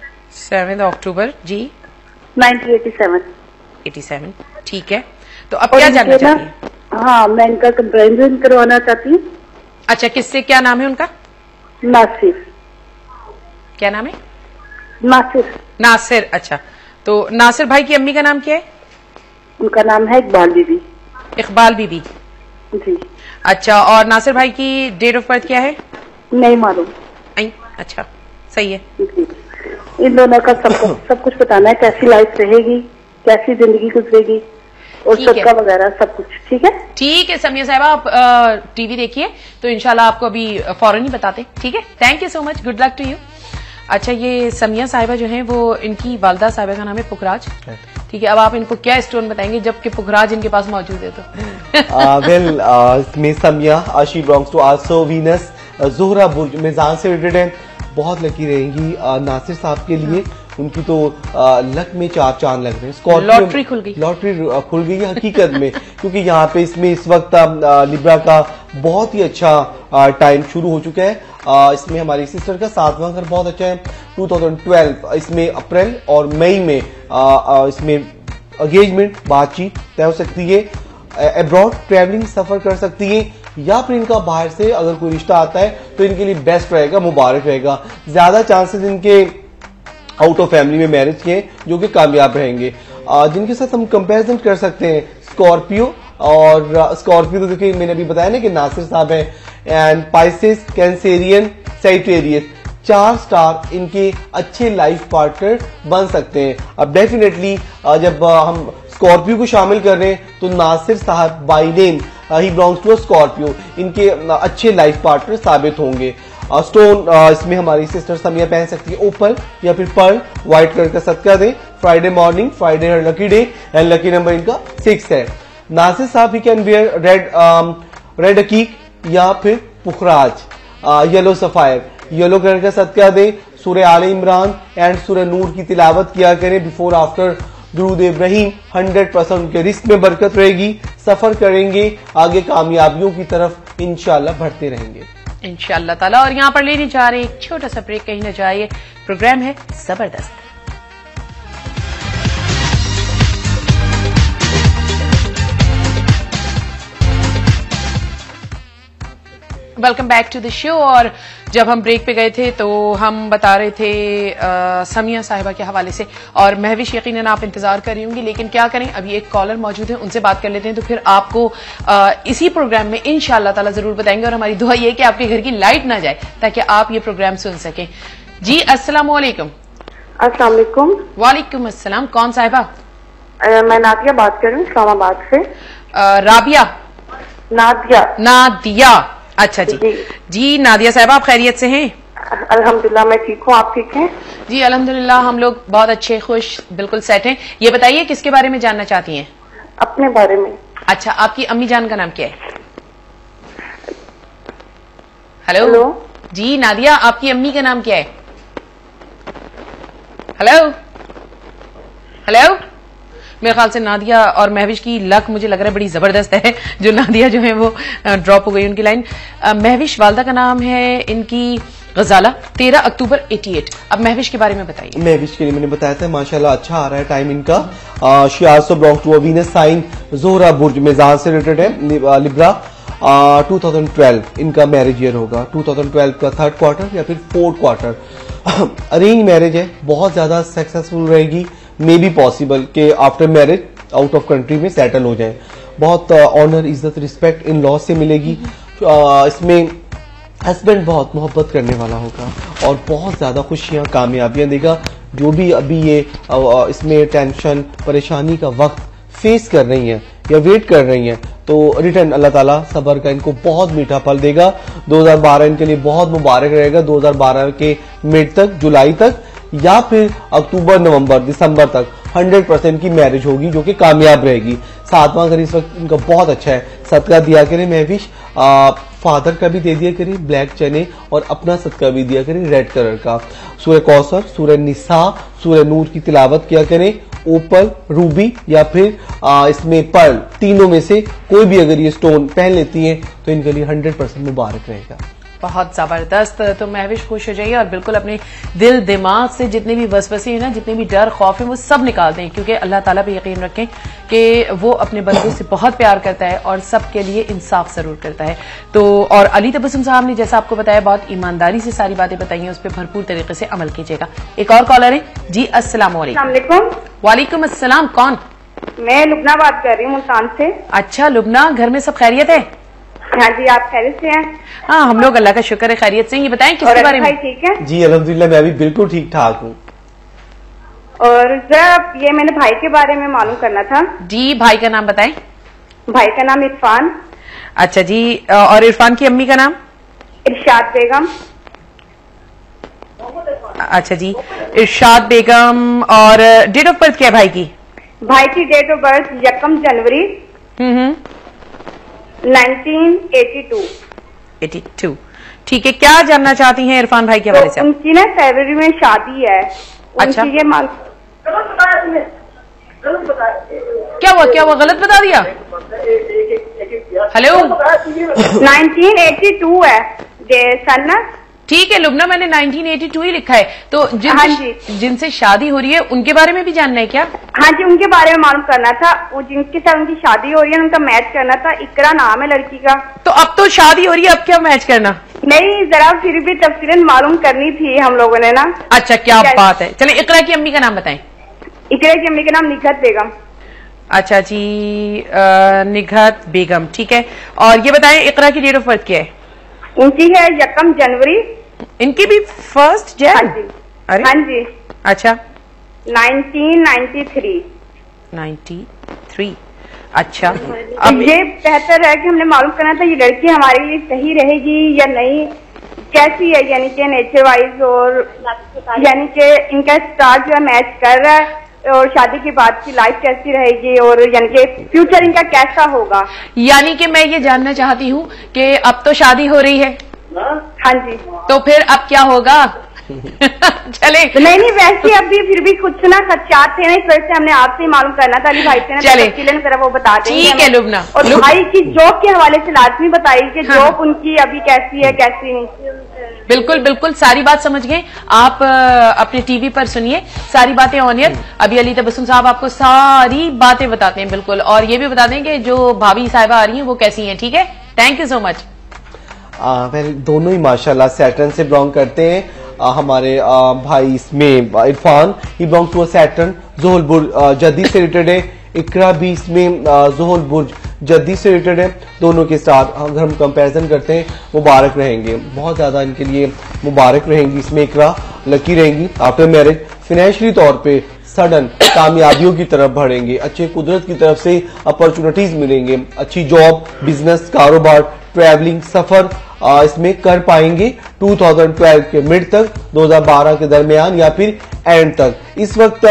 Speaker 1: 7 अक्टूबर जी,
Speaker 4: 1987।
Speaker 1: ठीक है, तो अब क्या जानना चाहती हैं?
Speaker 4: हाँ, मैं इनका कंपेरिजन करवाना चाहती हूँ।
Speaker 1: अच्छा, किससे? क्या नाम है उनका?
Speaker 4: नासिर।
Speaker 1: क्या नाम है?
Speaker 4: नासिर।
Speaker 1: नासिर। अच्छा, तो नासिर भाई की अम्मी का नाम क्या है?
Speaker 4: उनका नाम है इकबाल बीबी।
Speaker 1: इकबाल बीबी
Speaker 4: जी।
Speaker 1: अच्छा, और नासिर भाई की डेट ऑफ बर्थ क्या है?
Speaker 4: नहीं मालूम।
Speaker 1: अच्छा, सही है।
Speaker 4: इन दोनों का सब कुछ बताना है, कैसी लाइफ रहेगी, कैसी जिंदगी गुजरेगी और सदका वगैरह सब कुछ। ठीक है, ठीक
Speaker 1: है समिया साहिबा, आप टीवी देखिए तो इंशाल्लाह आपको अभी फौरन ही बताते। ठीक है, thank you so much, good luck to you. अच्छा, ये समिया साहिबा जो है वो इनकी वालदा साहिबा का नाम है पुखराज। ठीक है, अब आप इनको क्या स्टोन बताएंगे जबकि पुखराज इनके पास मौजूद है? तो
Speaker 2: वेल, इसमें Samiya she belongs to also Venus, ज़ोहरा बुर्ज मिजान से रिलेटेड है, बहुत लकी रहेंगी नासिर साहब के लिए, उनकी तो लक में चार चांद लग रहे हैं। स्कॉर्पियो
Speaker 1: लॉटरी खुल गई,
Speaker 2: लॉटरी खुल गई है हकीकत में, क्योंकि यहाँ पे इसमें इस वक्त लिब्रा का बहुत ही अच्छा टाइम शुरू हो चुका है। इसमें हमारी सिस्टर का 7वां घर बहुत अच्छा है। 2012 इसमें अप्रैल और मई में इसमें एंगेजमेंट बातचीत तय हो सकती है, अब्रॉड ट्रैवलिंग सफर कर सकती है, या फिर इनका बाहर से अगर कोई रिश्ता आता है तो इनके लिए बेस्ट रहेगा, मुबारक रहेगा। ज्यादा चांसेस इनके आउट ऑफ फैमिली में मैरिज के जो कि कामयाब रहेंगे। जिनके साथ हम कंपैरिजन कर सकते हैं स्कॉर्पियो, और स्कॉर्पियो तो देखिए मैंने अभी बताया ना कि नासिर साहब है, and Pisces, Cancerian, Sagittarius, 4 star इनके अच्छे लाइफ पार्टनर बन सकते हैं। अब डेफिनेटली जब हम स्कॉर्पियो को शामिल कर रहे हैं तो नासिर साहब by name he belongs to Scorpio, इनके अच्छे लाइफ पार्टनर साबित होंगे। स्टोन इसमें हमारी सिस्टर समिया पहन सकती है ओपल या फिर पर्ल, व्हाइट कलर का सदका दे। फ्राइडे मॉर्निंग, फ्राइडे है lucky day, and lucky number इनका 6 है। नासिर साहब ही कैन वेयर रेड अकीक या फिर पुखराज, येलो सफायर, येलो कलर का सदका दे। सूरह आले इमरान एंड सूरह नूर की तिलावत किया करें बिफोर आफ्टर दुरूद इब्राहिम। 100% उनके रिस्क में बरकत रहेगी, सफर करेंगे, आगे कामयाबियों की तरफ इंशाल्लाह बढ़ते रहेंगे
Speaker 1: इंशाअल्लाह ताला। और यहाँ पर लेने जा रहे हैं एक छोटा सा ब्रेक, कहीं न जाइए, प्रोग्राम है जबरदस्त। Welcome back to the show. और जब हम ब्रेक पे गए थे तो हम बता रहे थे समिया साहिबा के हवाले से, और महविश यकीनन आप इंतजार कर रही होंगी, लेकिन क्या करें अभी एक कॉलर मौजूद है, उनसे बात कर लेते हैं, तो फिर आपको इसी प्रोग्राम में इंशाअल्लाह ताला जरूर बताएंगे। और हमारी दुआ ये कि आपके घर की लाइट ना जाए ताकि आप ये प्रोग्राम सुन सकें। जी अस्सलाम वालेकुम।
Speaker 4: अस्सलाम वालेकुम।
Speaker 1: वालेकुम अस्सलाम। कौन साहिबा?
Speaker 4: मैं नादिया बात कर रही हूँ इस्लामाबाद से।
Speaker 1: राबिया?
Speaker 4: नादिया।
Speaker 1: अच्छा जी नादिया साहिबा, आप खैरियत से हैं?
Speaker 4: अल्हम्दुलिल्लाह मैं ठीक हूँ, आप ठीक हैं?
Speaker 1: जी अल्हम्दुलिल्लाह हम लोग बहुत अच्छे, खुश, बिल्कुल सेट हैं। ये बताइए किसके बारे में जानना चाहती हैं?
Speaker 4: अपने बारे में।
Speaker 1: अच्छा, आपकी अम्मी जान का नाम क्या है? हेलो जी नादिया, आपकी अम्मी का नाम क्या है? हेलो मेरे ख्याल से नादिया और महविश की लक मुझे लग रहा है बड़ी जबरदस्त है, जो नादिया जो है वो ड्रॉप हो गई उनकी लाइन। महविश वालदा का नाम है इनकी गजाला, 13 अक्टूबर 88। अब महविश के बारे में बताइए।
Speaker 2: महविश के लिए मैंने बताया था माशाल्लाह अच्छा आ रहा है टाइम इनका। She also belongs to Venus sign, जोहरा बुर्ज मेज़ान से रिलेटेड है, लिब्रा। 2012 इनका मैरिज ईयर होगा, 2012 का 3rd क्वार्टर या फिर 4th क्वार्टर। अरेंज मैरिज है, बहुत ज्यादा सक्सेसफुल रहेगी, मे बी पॉसिबल कि after marriage out of country में सेटल हो जाए। बहुत ऑनर, इज्जत, रिस्पेक्ट इन लॉ से मिलेगी। इसमें हस्बैंड बहुत मोहब्बत करने वाला होगा और बहुत ज्यादा खुशियां, कामयाबियां देगा। जो भी अभी ये इसमें टेंशन, परेशानी का वक्त फेस कर रही हैं या वेट कर रही हैं, तो रिटर्न अल्लाह ताला सबर का इनको बहुत मीठा फल देगा। 2012 इनके लिए बहुत मुबारक रहेगा। 2012 के मिड तक, जुलाई तक, या फिर अक्टूबर, नवंबर, दिसंबर तक 100% की मैरिज होगी जो कि कामयाब रहेगी। 7वां घर इस वक्त इनका बहुत अच्छा है। सदका दिया करें महविश, फादर का भी दे दिया करें ब्लैक चने, और अपना सदका भी दिया करें रेड कलर का। सूरह कौसर, सूरह निसा, सूरह नूर की तिलावत किया करें। ओपल, रूबी या फिर इसमें पर्ल, तीनों में से कोई भी अगर ये स्टोन पहन लेती हैं तो इनके लिए 100% मुबारक रहेगा।
Speaker 1: बहुत जबरदस्त। तो महविश खुश हो जाइए और बिल्कुल अपने दिल दिमाग से जितने भी वसवसे हैं ना, जितने भी डर खौफ है, वो सब निकाल दें, क्योंकि अल्लाह ताला पे यकीन रखें कि वो अपने बंदों से बहुत प्यार करता है और सबके लिए इंसाफ जरूर करता है। तो और अली तबस्सुम साहब ने जैसा आपको बताया बहुत ईमानदारी से सारी बातें बताई हैं, उस पर भरपूर तरीके से अमल कीजिएगा। एक और कॉलर है जी। अस्सलाम वालेकुम। वालेकुम अस्सलाम। कौन?
Speaker 4: मैं लुबना बात कर रही हूँ मुल्तान से।
Speaker 1: अच्छा लुबना, घर में सब खैरियत है?
Speaker 4: हाँ जी, आप खैरियत से हैं?
Speaker 1: हाँ हम लोग अल्लाह का शुक्र है खैरियत से। ये बताएं किसके बारे में?
Speaker 4: ठीक है
Speaker 2: जी अल्हम्दुलिल्लाह, मैं भी बिल्कुल ठीक ठाक हूँ।
Speaker 4: और जरा ये मैंने भाई के बारे में मालूम करना था।
Speaker 1: जी भाई का नाम बताएं।
Speaker 4: भाई का नाम इरफान।
Speaker 1: अच्छा जी, और इरफान की अम्मी का नाम?
Speaker 4: इरशाद बेगम।
Speaker 1: अच्छा जी, इरशाद बेगम। और डेट ऑफ बर्थ क्या है भाई की?
Speaker 4: भाई की डेट ऑफ बर्थ 1 जनवरी 1982।
Speaker 1: ठीक है, क्या जानना चाहती हैं इरफान भाई के हवाले से?
Speaker 4: उनकी ना फरवरी में शादी है,
Speaker 1: अच्छा,
Speaker 4: ये माल
Speaker 1: क्या हुआ गलत बता दिया? हेलो
Speaker 4: 1982 है ये सन ना?
Speaker 1: ठीक है लुबना, मैंने 1982 ही लिखा है। तो
Speaker 4: हाँ
Speaker 1: जिनसे शादी हो रही है उनके बारे में भी जानना है क्या?
Speaker 4: हाँ जी, उनके बारे में मालूम करना था। वो जिनके साथ उनकी शादी हो रही है उनका मैच करना था। इकरा नाम है लड़की का।
Speaker 1: तो अब तो शादी हो रही है, अब क्या मैच करना?
Speaker 4: नहीं, जरा फिर भी तफसीलन मालूम करनी थी हम लोगों ने ना।
Speaker 1: अच्छा, क्या बात है। चले इकरा की अम्मी का नाम बताएं।
Speaker 4: इकरा की अम्मी का नाम निघत बेगम।
Speaker 1: अच्छा जी, निघत बेगम, ठीक है। और ये बताएं इकरा की डेट ऑफ बर्थ क्या है?
Speaker 4: इनकी है 1 जनवरी।
Speaker 1: इनकी भी 1 जन?
Speaker 4: हाँ जी।
Speaker 1: अरे
Speaker 4: हाँ जी।
Speaker 1: अच्छा,
Speaker 4: 1993।
Speaker 1: 93। अच्छा,
Speaker 4: अब ये बेहतर है कि हमने मालूम करना था ये लड़की हमारे लिए सही रहेगी या नहीं, कैसी है, यानी कि नेचर वाइज, और यानी कि इनका स्टार जो है मैच कर रहा है, और शादी के बाद की लाइफ कैसी रहेगी, और यानी कि फ्यूचर इनका कैसा होगा।
Speaker 1: यानी कि मैं ये जानना चाहती हूँ कि अब तो शादी हो रही है,
Speaker 4: हाँ जी,
Speaker 1: तो फिर अब क्या होगा? चले
Speaker 4: नहीं वैसे अभी फिर भी कुछ ना खदशात थे ना, इस वजह से हमने आपसे मालूम करना था। अली भाई से ना चले वो बता देंगे।
Speaker 1: ठीक है लुबना।
Speaker 4: और भाई की जॉब के हवाले से लाजमी बताइए कि जॉब उनकी अभी कैसी है कैसी नहीं।
Speaker 1: बिल्कुल बिल्कुल, सारी बात समझ गए आप। अपने टीवी पर सुनिए सारी बातें ऑन एयर। अभी अली तबस्सुम साहब आपको सारी बातें बताते हैं बिल्कुल, और ये भी बता दें कि जो भाभी साहिबा आ रही हैं वो कैसी हैं। ठीक है, थैंक यू सो मच।
Speaker 2: दोनों ही माशाल्लाह सैटर्न से बिलोंग करते हैं। हमारे भाई इसमें Irfan he belong to Saturn, जोहल बुर्ज जद्दी से रिलेटेड है। इकरा भी इसमें जोहल बुर्ज जद्दी से रिलेटेड है। दोनों के साथ अगर हम कंपैरिजन करते हैं, मुबारक रहेंगे, बहुत ज्यादा इनके लिए मुबारक रहेंगी। इसमें इकरा लकी रहेंगी। आफ्टर मैरिज फाइनेंशियली तौर पे सडन कामयाबियों की तरफ बढ़ेंगे, अच्छे कुदरत की तरफ से अपॉर्चुनिटीज मिलेंगे, अच्छी जॉब, बिजनेस, कारोबार, ट्रैवलिंग, सफर इसमें कर पाएंगे 2012 के मिड तक, 2012 के दरमियान या फिर एंड तक। इस वक्त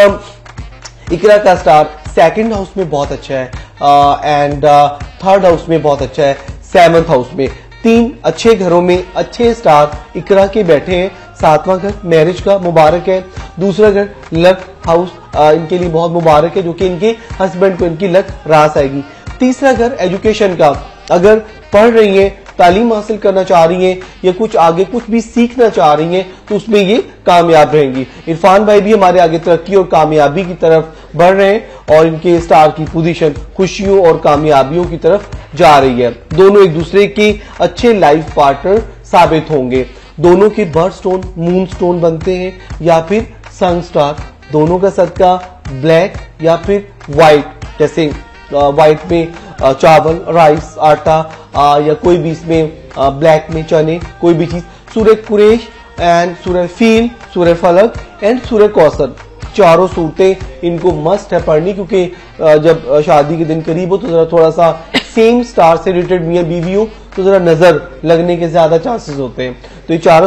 Speaker 2: इकरा का स्टार सेकंड हाउस में बहुत अच्छा है एंड थर्ड हाउस में बहुत अच्छा है, 7th हाउस में। 3 अच्छे घरों में अच्छे स्टार इकरा के बैठे हैं। 7वां घर मैरिज का मुबारक है। दूसरा घर लक हाउस इनके लिए बहुत मुबारक है, जो कि इनके हस्बैंड को इनकी लक रास आएगी। तीसरा घर एजुकेशन का, अगर पढ़ रही हैं, तालीम हासिल करना चाह रही हैं या कुछ आगे कुछ भी सीखना चाह रही हैं, तो उसमें ये कामयाब रहेंगी। इरफान भाई भी हमारे आगे तरक्की और कामयाबी की तरफ बढ़ रहे हैं और इनके स्टार की पोजीशन खुशियों और कामयाबियों की तरफ जा रही है। दोनों एक दूसरे के अच्छे लाइफ पार्टनर साबित होंगे। दोनों के बर्थ स्टोन मून स्टोन बनते हैं या फिर सन स्टार। दोनों का सदका ब्लैक या फिर व्हाइट, जैसे व्हाइट में चावल, राइस, आटा या कोई भी इसमें ब्लैक में चने, कोई भी चीज। सूरह कुरैश एंड सूरह फील, सूरह फलक एंड सूरह कौसर, चारों सूरतें इनको मस्ट है पढ़नी, क्योंकि जब शादी के दिन करीब हो तो जरा थोड़ा सा सेम स्टार से रिलेटेड मियां बीवी हो तो जरा नजर लगने के ज्यादा चांसेस होते हैं। तो ये चारों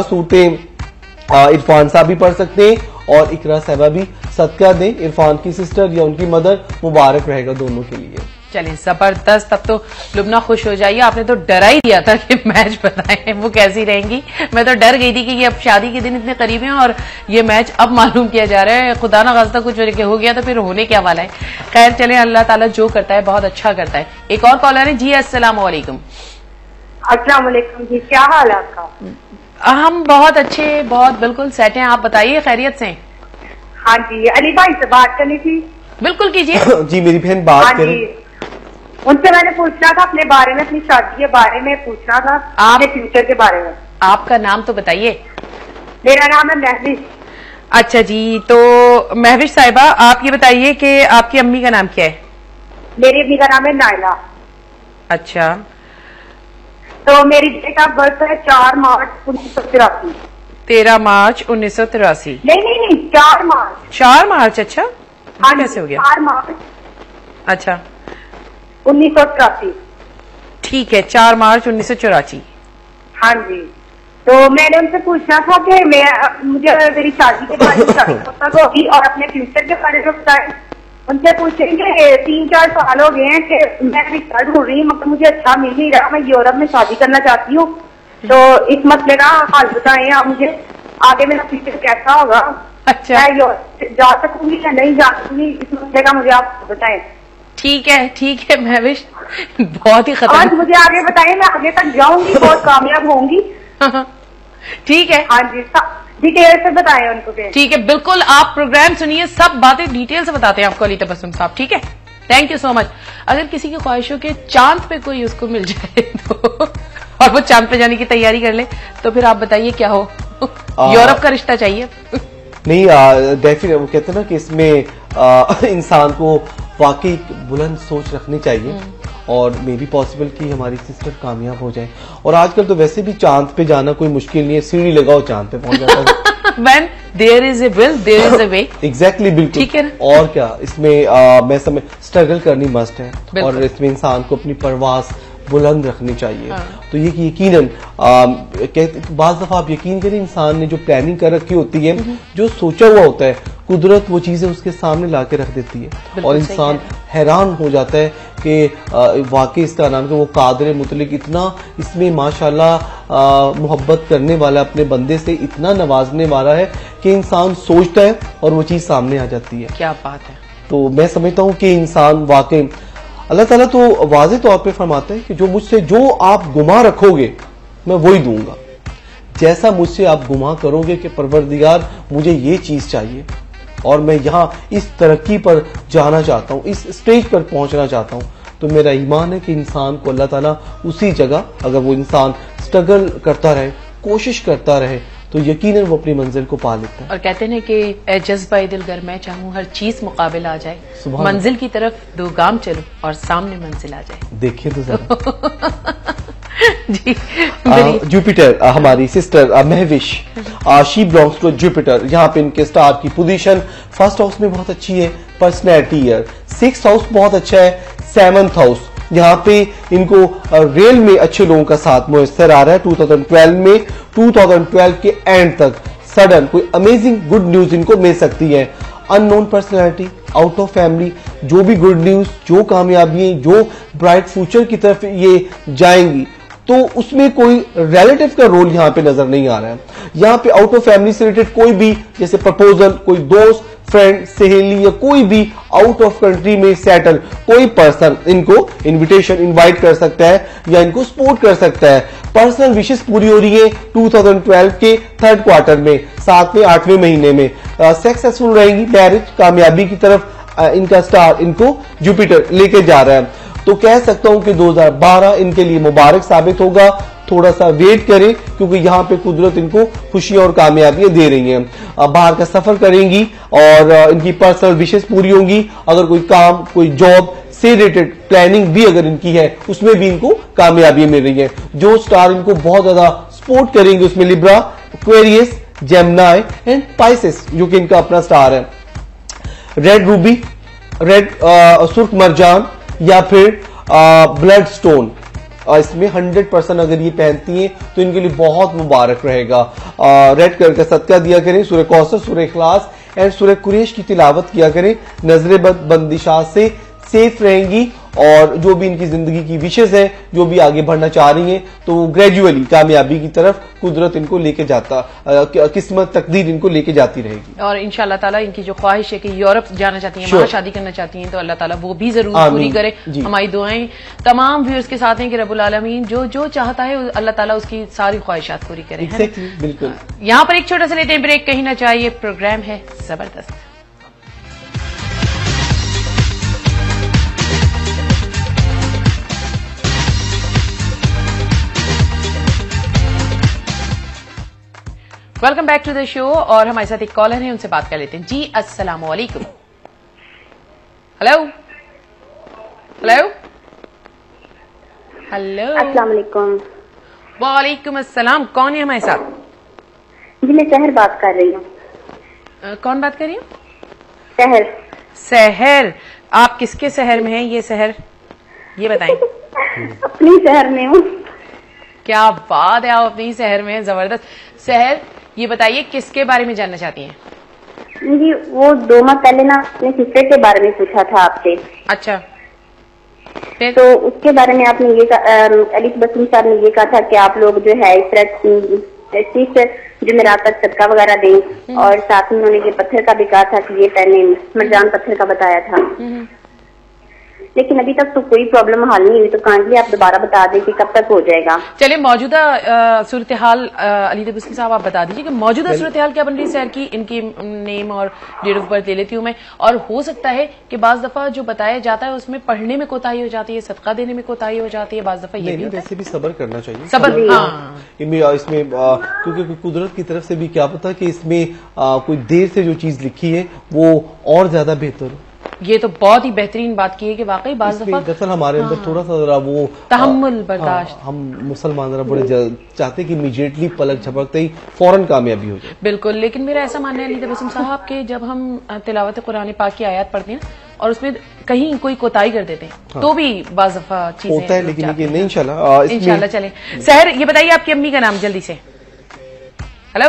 Speaker 2: सूरतें इरफान साहब भी पढ़ सकते हैं और इकरा साहबा भी सदका दें। इरफान की सिस्टर या उनकी मदर, मुबारक रहेगा दोनों के लिए।
Speaker 1: चलिए जबरदस्त। अब तो लुबना खुश हो जाइए, आपने तो डरा ही दिया था कि मैच बताएं वो कैसी रहेंगी। मैं तो डर गई थी कि ये अब शादी के दिन इतने करीब हैं और ये मैच अब मालूम किया जा रहा है। खुदा ना खास्ता कुछ हो गया तो फिर होने क्या वाला है। खैर चले, अल्लाह ताला जो करता है बहुत अच्छा करता है। एक और कॉलर है जी। अस्सलाम वालेकुम।
Speaker 4: अस्सलाम वालेकुम जी, क्या हाल है आपका?
Speaker 3: हम बहुत अच्छे, बहुत बिल्कुल सेट हैं। आप बताइए खैरियत से?
Speaker 4: हाँ जी, अली भाई से बात करनी थी।
Speaker 1: बिल्कुल कीजिए।
Speaker 2: जी मेरी बहन बात करें।
Speaker 4: उनसे मैंने पूछना था अपने बारे में, अपनी शादी के बारे में पूछना था, अपने फ्यूचर के बारे में।
Speaker 1: आपका नाम तो बताइए।
Speaker 4: मेरा नाम है महविश।
Speaker 1: अच्छा जी, तो महविश साहिबा आप ये बताइए कि आपकी अम्मी का नाम क्या है?
Speaker 4: मेरी अम्मी का नाम है नायला।
Speaker 1: अच्छा,
Speaker 4: तो मेरी डेट ऑफ बर्थ है 4 मार्च 1983।
Speaker 1: 13 मार्च 1983?
Speaker 4: नहीं 4 मार्च।
Speaker 1: 4 मार्च? अच्छा,
Speaker 4: हाँ,
Speaker 1: कैसे हो गया?
Speaker 4: 4 मार्च
Speaker 1: अच्छा
Speaker 4: 1983।
Speaker 1: ठीक है, 4 मार्च 1984।
Speaker 4: हाँ जी, तो मैंने उनसे पूछना था कि मुझे मेरी शादी के बारे में पता होगी और अपने फ्यूचर के बारे में बताएं। उनसे पूछेंगे 3-4 साल हो गए हैं कि मैं रिश्ता ढूंढ रही हूँ, मगर मुझे अच्छा मिल नहीं रहा, मैं यूरोप में शादी करना चाहती हूँ। तो इस मसले का हल बताएं आप मुझे, आगे मेरा फ्यूचर कैसा होगा।
Speaker 1: अच्छा,
Speaker 4: मैं जा सकूंगी या नहीं जा सकूंगी, इस मसले का मुझे आप बताएं।
Speaker 1: ठीक है महविश, बहुत ही
Speaker 4: आज
Speaker 1: खतरनाक।
Speaker 4: मुझे आगे बताइए, मैं आगे तक जाऊंगी, बहुत कामयाब होंगी।
Speaker 1: ठीक है,
Speaker 4: हाँ जी, डिटेल से बताएं उनको।
Speaker 1: ठीक है, बिल्कुल आप प्रोग्राम सुनिए, सब बातें डिटेल से बताते हैं आपको अली तबस्सुम साहब। ठीक है, थैंक यू सो मच। अगर किसी की ख्वाहिश हो कि चांद पे कोई उसको मिल जाए तो और वो चांद पे जाने की तैयारी कर ले, तो फिर आप बताइए क्या हो। यूरोप का रिश्ता चाहिए?
Speaker 2: नहीं, डेफिनेट वो कहते हैं ना कि इसमें इंसान को वाकई बुलंद सोच रखनी चाहिए, और मे बी पॉसिबल कि हमारी सिस्टर कामयाब हो जाए। और आजकल तो वैसे भी चांद पे जाना कोई मुश्किल नहीं है, सीढ़ी लगाओ चांद पे पहुंच जाता है।
Speaker 1: When there is a will, there is a way.
Speaker 2: Exactly, बिल्कुल।
Speaker 1: ठीक है ना?
Speaker 2: और क्या इसमें मैं समझ स्ट्रगल करनी मस्ट है, और इसमें इंसान को अपनी परवास बुलंद रखनी चाहिए। तो ये कि यकीनन बाज़ दफा आप यकीन करें, इंसान ने जो प्लानिंग कर रखी होती है, जो सोचा हुआ होता है, कुदरत वो चीजें उसके सामने ला के रख देती है, और इंसान हैरान हो जाता है कि वाकई इसका नाम कि वो कादिर मुतलिक इतना इसमें माशाल्लाह मोहब्बत करने वाला, अपने बंदे से इतना नवाजने वाला है कि इंसान सोचता है और वो चीज सामने आ जाती है।
Speaker 1: क्या बात है।
Speaker 2: तो मैं समझता हूँ कि इंसान वाकई, अल्लाह ताला तो वाज़ेह तौर पे फरमाता है कि जो मुझसे जो आप गुमा रखोगे मैं वही दूंगा। जैसा मुझसे आप गुमा करोगे कि परवरदिगार मुझे ये चीज चाहिए और मैं यहाँ इस तरक्की पर जाना चाहता हूँ, इस स्टेज पर पहुंचना चाहता हूँ, तो मेरा ईमान है कि इंसान को अल्लाह ताला उसी जगह, अगर वो इंसान स्ट्रगल करता रहे, कोशिश करता रहे, तो यकीनन वो अपनी मंजिल को पा लेता है।
Speaker 1: और कहते हैं कि ए जज्बा दिल गर मैं चाहूँ हर चीज मुकाबिल आ जाए, मंजिल की तरफ 2 गाम चलो और सामने मंजिल आ जाए।
Speaker 2: देखिए तो जरा
Speaker 1: जी,
Speaker 2: जुपिटर, हमारी sister Mahvish, she belongs to Jupiter. यहाँ पे इनके स्टार की पोजीशन फर्स्ट हाउस में बहुत अच्छी है, पर्सनैलिटी ईयर। 6th हाउस बहुत अच्छा है, 7th हाउस यहाँ पे इनको रेल में अच्छे लोगों का साथ मुयस्सर आ रहा है। 2012 में 2012 के एंड तक सडन कोई अमेजिंग गुड न्यूज इनको मिल सकती है। Unknown personality, out of family, जो भी गुड न्यूज, जो कामयाबी, जो ब्राइट फ्यूचर की तरफ ये जाएंगी, तो उसमें कोई रिलेटिव का रोल यहाँ पे नजर नहीं आ रहा है। यहाँ पे आउट ऑफ फैमिली से रिलेटेड कोई भी जैसे प्रपोजल, कोई दोस्त, फ्रेंड, सहेली या कोई भी आउट ऑफ कंट्री में सेटल कोई पर्सन इनको इनविटेशन इनवाइट कर सकता है या इनको सपोर्ट कर सकता है। पर्सनल विशेष पूरी हो रही है 2012 के 3rd क्वार्टर में, 7वें 8वें महीने में सक्सेसफुल रहेंगी। मैरिज कामयाबी की तरफ इनका स्टार इनको जुपिटर लेके जा रहा है। तो कह सकता हूं कि 2012 इनके लिए मुबारक साबित होगा। थोड़ा सा वेट करें, क्योंकि यहाँ पे कुदरत इनको खुशियां और कामयाबियां दे रही हैं। बाहर का सफर करेंगी और इनकी पर्सनल विशेष पूरी होंगी। अगर कोई काम, कोई जॉब से रिलेटेड प्लानिंग भी अगर इनकी है, उसमें भी इनको कामयाबियां मिल रही है। जो स्टार इनको बहुत ज्यादा सपोर्ट करेंगे उसमें Libra, Aquarius, Gemini and Pisces, जो कि इनका अपना स्टार है। रेड रूबी, रेड सुर्ख मरजान या फिर ब्लड स्टोन, इसमें 100% अगर ये पहनती हैं तो इनके लिए बहुत मुबारक रहेगा। रेड कलर का सदका दिया करें, सूरह कौसर, सूरह इखलास एंड सूरह कुरैश की तिलावत किया करें। नजरे बंदिशात से सेफ रहेंगी, और जो भी इनकी जिंदगी की विशेष है, जो भी आगे बढ़ना चाह रही हैं, तो वो ग्रेजुअली कामयाबी की तरफ कुदरत इनको लेके जाता, किस्मत तकदीर इनको लेके जाती रहेगी।
Speaker 1: और इंशाअल्लाह ताला इनकी जो ख्वाहिश है कि यूरोप जाना चाहती हैं, वहां शादी करना चाहती हैं, तो अल्लाह ताला वो भी जरूर पूरी करे। हमारी दुआएं तमाम व्यूअर्स के साथ हैं कि रब्बुल आलमीन जो चाहता है अल्लाह ताला उसकी सारी ख्वाहिशात पूरी करे।
Speaker 2: बिल्कुल।
Speaker 1: यहाँ पर एक छोटा सा लेते हैं ब्रेक, कहीं ना चाहिए। प्रोग्राम है जबरदस्त। Welcome back to the show. और हमारे साथ एक कॉलर है, उनसे बात कर लेते हैं। जी अस्सलाम वालेकुम। हेलो हेलो हेलो,
Speaker 3: अस्सलाम वालेकुम।
Speaker 1: वालेकुम अस्सलाम। कौन है हमारे साथ?
Speaker 3: जी मैं सहर बात कर रही हूँ।
Speaker 1: कौन बात कर रही हूँ?
Speaker 3: सहर।
Speaker 1: सहर, आप किसके शहर में हैं? ये शहर ये बताएं।
Speaker 3: अपनी शहर में हूँ।
Speaker 1: क्या बात है, आप अपनी शहर में हैं, जबरदस्त। सहर, ये बताइए किसके बारे में जानना चाहती हैं?
Speaker 3: जी वो 2 माह पहले ना अपने सिस्टर के बारे में पूछा था आपसे।
Speaker 1: अच्छा, फिर?
Speaker 3: तो उसके बारे में आपने ये अली तबस्सुम साहब ने ये कहा था कि आप लोग जो है इस तरह इस चीज से जुमेरात तक सदका वगैरह दें। और साथ में उन्होंने ये पत्थर का भी कहा था कि ये पहले मरजान पत्थर का बताया था, लेकिन अभी तक तो कोई प्रॉब्लम हल नहीं हुई। तो काइंडली आप दोबारा बता दें कि कब तक हो जाएगा।
Speaker 1: चलिए, मौजूदा सूरत हाल अली तबस्सुम साहब आप बता दीजिए कि मौजूदा सूरत हाल क्या बन रही है सैर की। इनकी नेम और डेट ऑफ बर्थ ले लेती हूँ मैं। और हो सकता है कि बाज दफा जो बताया जाता है उसमें पढ़ने में कोताही हो जाती है, सदका देने में कोताही हो जाती है, बाज दफा ये
Speaker 2: नहीं, वैसे भी सब्र करना चाहिए।
Speaker 1: सब्र, हाँ।
Speaker 2: इसमें क्योंकि कुदरत की तरफ से भी क्या पता कि इसमें कोई देर से जो चीज लिखी है वो और ज्यादा बेहतर हो।
Speaker 1: ये तो बहुत ही बेहतरीन बात की है कि वाकई बाज दफा
Speaker 2: दरअसल हमारे अंदर थोड़ा सा जरा वो
Speaker 1: तहम्मुल बर्दाश्त,
Speaker 2: हम मुसलमान जरा बड़े चाहते कि इमीडिएटली पलक झपकते ही फौरन कामयाबी हो जाए।
Speaker 1: बिल्कुल, लेकिन मेरा ऐसा मानना है अली तबस्सुम साहब के जब हम तिलावत कुरान पाक की आयत पढ़ते हैं और उसमें कहीं कोई कोताही कर देते हैं तो भी बाज दफा चीजें
Speaker 2: होता है, लेकिन नहीं इंशाल्लाह
Speaker 1: चले। सहर, ये बताइए आपकी अम्मी का नाम जल्दी से। हेलो,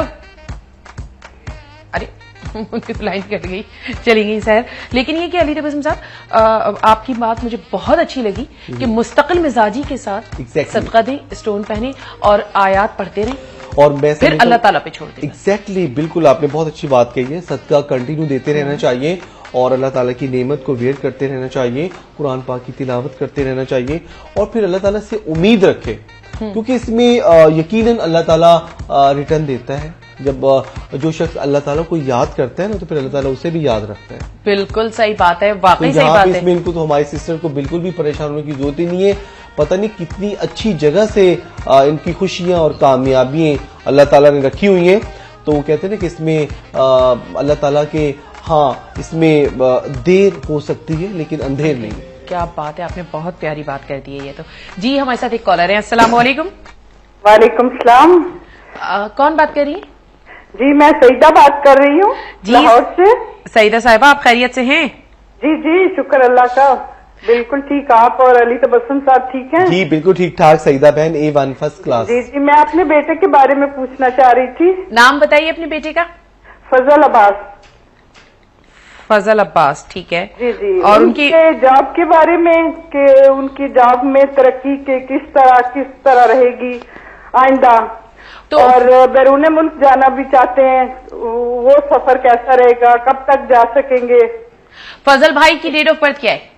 Speaker 1: अरे उनकी लाइन कट गई, चली गई सहर। लेकिन ये कि अली तबस्सुम साहब आपकी बात मुझे बहुत अच्छी लगी कि मुस्तकिल मिजाजी के साथ सदका दें, स्टोन पहने और आयात पढ़ते रहें
Speaker 2: और
Speaker 1: फिर अल्लाह ताला पे छोड़ दें।
Speaker 2: एग्जैक्टली, बिल्कुल आपने बहुत अच्छी बात कही है। सदका कंटिन्यू देते रहना चाहिए और अल्लाह ताला की नेमत को वेयर करते रहना चाहिए, कुरान पाक की तिलावत करते रहना चाहिए और फिर अल्लाह ताला से उम्मीद रखें, क्योंकि इसमें यकीनन अल्लाह ताला रिटर्न देता है। जब जो शख्स अल्लाह ताला को याद करता है ना तो फिर अल्लाह ताला उसे भी याद रखता है।
Speaker 1: बिल्कुल सही बात है, वाकई
Speaker 2: तो
Speaker 1: सही बात है।
Speaker 2: इसमें इनको तो हमारी सिस्टर को बिल्कुल भी परेशान होने की जरूरत ही नहीं है। पता नहीं कितनी अच्छी जगह से इनकी खुशियां और कामयाबियां अल्लाह ताला ने रखी हुई हैं। तो वो कहते हैं ना कि इसमें अल्लाह ताला के इसमें देर हो सकती है लेकिन अंधेर नहीं।
Speaker 1: क्या बात है, आपने बहुत प्यारी बात कर दी है ये तो। जी, हमारे साथ एक कॉलर है। अस्सलाम वालेकुम।
Speaker 4: वालेकुम सलाम।
Speaker 1: कौन बात कर रही है?
Speaker 4: जी, मैं सईदा बात कर रही हूँ लाहौर से।
Speaker 1: सईदा साहिबा, आप खैरियत से हैं?
Speaker 4: जी जी, शुक्र अल्लाह का, बिल्कुल ठीक। आप और अली तबस्सुम साहब ठीक हैं?
Speaker 2: जी बिल्कुल ठीक ठाक सईदा बहन, A1 फर्स्ट क्लास।
Speaker 4: जी जी, मैं अपने बेटे के बारे में पूछना चाह रही थी।
Speaker 1: नाम बताइए अपने बेटे का।
Speaker 4: फजल अब्बास।
Speaker 1: फजल अब्बास, ठीक है।
Speaker 4: जी जी।
Speaker 1: और उनकी
Speaker 4: जॉब के बारे में कि उनकी जॉब में तरक्की के किस तरह रहेगी आइंदा, तो और बैरून मुल्क जाना भी चाहते हैं, वो सफर कैसा रहेगा, कब तक जा सकेंगे?
Speaker 1: फजल भाई की डेट ऑफ बर्थ क्या है?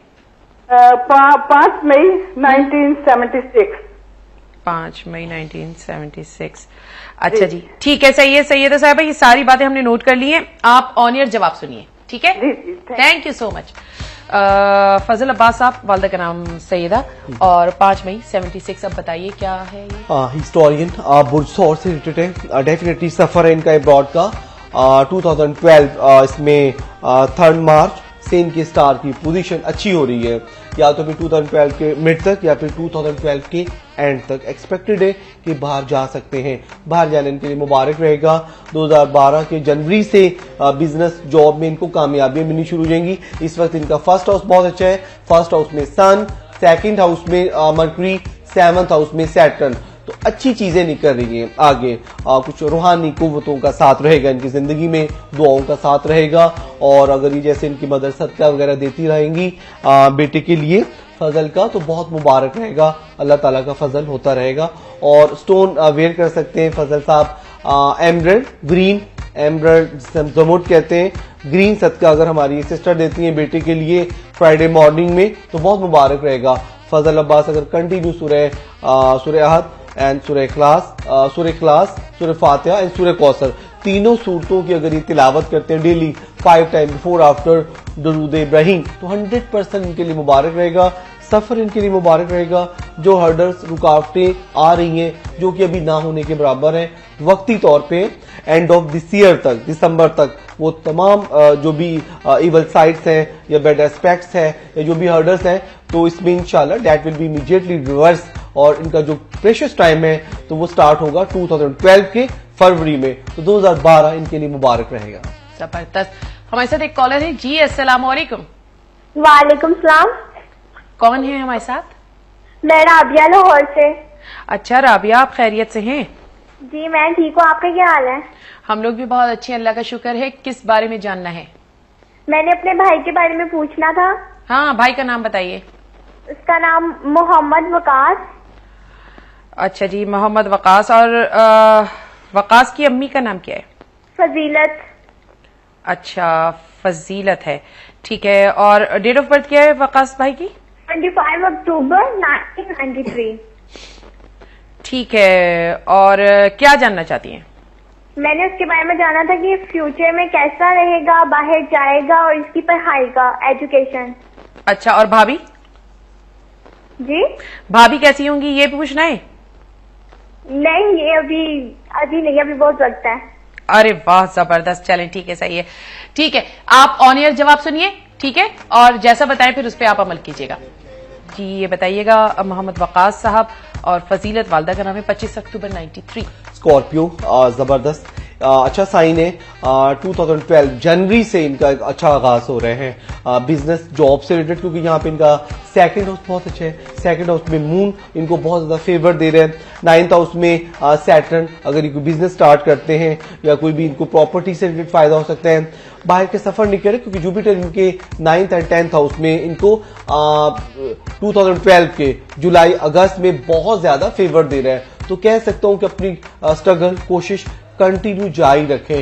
Speaker 4: 5 मई 1976।
Speaker 1: 5 मई 1976। अच्छा जी, ठीक है, सही है सैयदा साहिबा, ये सारी बातें हमने नोट कर ली हैं। आप ऑन एयर जवाब सुनिए, ठीक है? Thank you so much. Fazal Abbas साहब, वालदा का नाम सैयदा, और 5 मई 76। अब बताइए क्या है ये?
Speaker 2: हिस्टोरियन बुरसौर से रिलेटेड है। डेफिनेटली सफर है इनका अब्रॉड का। 2012 इसमें 3 मार्च से इनके स्टार की पोजीशन अच्छी हो रही है, या तो फिर 2012 के मिड तक या फिर 2012 के एंड तक एक्सपेक्टेड है कि बाहर जा सकते हैं। बाहर जाने के लिए मुबारक रहेगा। 2012 के जनवरी से बिजनेस जॉब में इनको कामयाबियां मिलनी शुरू हो जाएंगी। इस वक्त इनका फर्स्ट हाउस बहुत अच्छा है। फर्स्ट हाउस में सन, सेकंड हाउस में मरकरी, 7th हाउस में सैटर्न। तो अच्छी चीजें निकल रही हैं आगे। कुछ रूहानी कुव्वतों का साथ रहेगा इनकी जिंदगी में, दुआओं का साथ रहेगा। और अगर ये जैसे इनकी मदर सदका वगैरह देती रहेंगी बेटे के लिए फजल का, तो बहुत मुबारक रहेगा। अल्लाह ताला का फजल होता रहेगा। और स्टोन वेयर कर सकते हैं फजल साहब, एमरल्ड ग्रीन, एमरल्ड जमुट कहते हैं, ग्रीन सदका अगर हमारी सिस्टर देती हैं बेटे के लिए फ्राइडे मॉर्निंग में तो बहुत मुबारक रहेगा। फजल अब्बास अगर कंटिन्यू सूरह अहद एंड सूरह इखलास, सूरह फातिहा एंड सूरह कौसर, तीनों सूरतों की अगर ये तिलावत करते हैं डेली 5 टाइम बिफोर आफ्टर दरूद इब्राहिम, तो 100% इनके लिए मुबारक रहेगा। सफर इनके लिए मुबारक रहेगा। जो हर्डल्स, रुकावटें आ रही हैं जो कि अभी ना होने के बराबर हैं, वक्ती तौर पे एंड ऑफ दिस ईयर तक, दिसंबर तक, वो तमाम जो भी इवल साइड्स हैं या बैड एस्पेक्ट्स हैं या जो भी हर्डल्स हैं, तो इसमें इंशाल्लाह that will be immediately reverse. और इनका जो प्रेशियस टाइम है तो वो स्टार्ट होगा 2012 के फरवरी में। तो 2012 इनके लिए मुबारक रहेगा।
Speaker 1: जबरदस्त। हमारे साथ एक कॉलर है। जी अस्सलाम वालेकुम।
Speaker 3: वालेकुम सलाम।
Speaker 1: कौन है हमारे साथ?
Speaker 3: मैं राबिया लाहौर से।
Speaker 1: अच्छा राबिया, आप खैरियत से हैं?
Speaker 3: जी मैं ठीक हूँ, आपका क्या हाल है?
Speaker 1: हम लोग भी बहुत अच्छे, अल्लाह का शुक्र है। किस बारे में जानना है?
Speaker 3: मैंने अपने भाई के बारे में पूछना था।
Speaker 1: हाँ, भाई का नाम बताइए।
Speaker 3: उसका नाम मोहम्मद वकास।
Speaker 1: अच्छा जी, मोहम्मद वकास। और वकास की अम्मी का नाम क्या है?
Speaker 4: फजीलत।
Speaker 1: अच्छा, फजीलत है, ठीक है। और डेट ऑफ बर्थ क्या है वकास भाई की?
Speaker 4: 25 अक्टूबर 1993।
Speaker 1: ठीक है। और क्या जानना चाहती हैं?
Speaker 4: मैंने उसके बारे में जाना था कि फ्यूचर में कैसा रहेगा, बाहर जाएगा और इसकी पढ़ाई का एजुकेशन।
Speaker 1: अच्छा, और भाभी?
Speaker 4: जी,
Speaker 1: भाभी कैसी होंगी ये भी पूछना है?
Speaker 4: नहीं, ये अभी नहीं, अभी बहुत वक्त है।
Speaker 1: अरे वाह, जबरदस्त। चलें, ठीक है, सही है, ठीक है। आप ऑन एयर जवाब सुनिए, ठीक है, और जैसा बताएं फिर उस पर आप अमल कीजिएगा। जी, ये बताइएगा मोहम्मद वकास साहब और फजीलत वालदा का नाम है, 25 अक्टूबर 93।
Speaker 2: स्कॉर्पियो, जबरदस्त, अच्छा साइन है। 2012 जनवरी से इनका एक अच्छा आगाज हो रहे हैं बिजनेस जॉब से रिलेटेड, क्योंकि यहाँ पे इनका सेकंड हाउस बहुत अच्छा है। सेकंड हाउस में मून इनको बहुत ज्यादा फेवर दे रहे हैं। 9th हाउस में सैटर्न, अगर ये कोई बिजनेस स्टार्ट करते हैं या कोई भी इनको प्रॉपर्टी से रिलेटेड फायदा हो सकता है। बाहर के सफर नहीं करे क्योंकि जुपिटर इनके 9th एंड 10th हाउस में इनको 2012 के जुलाई अगस्त में बहुत ज्यादा फेवर दे रहा है। तो कह सकता हूं कि अपनी स्ट्रगल कोशिश कंटिन्यू जारी रखें।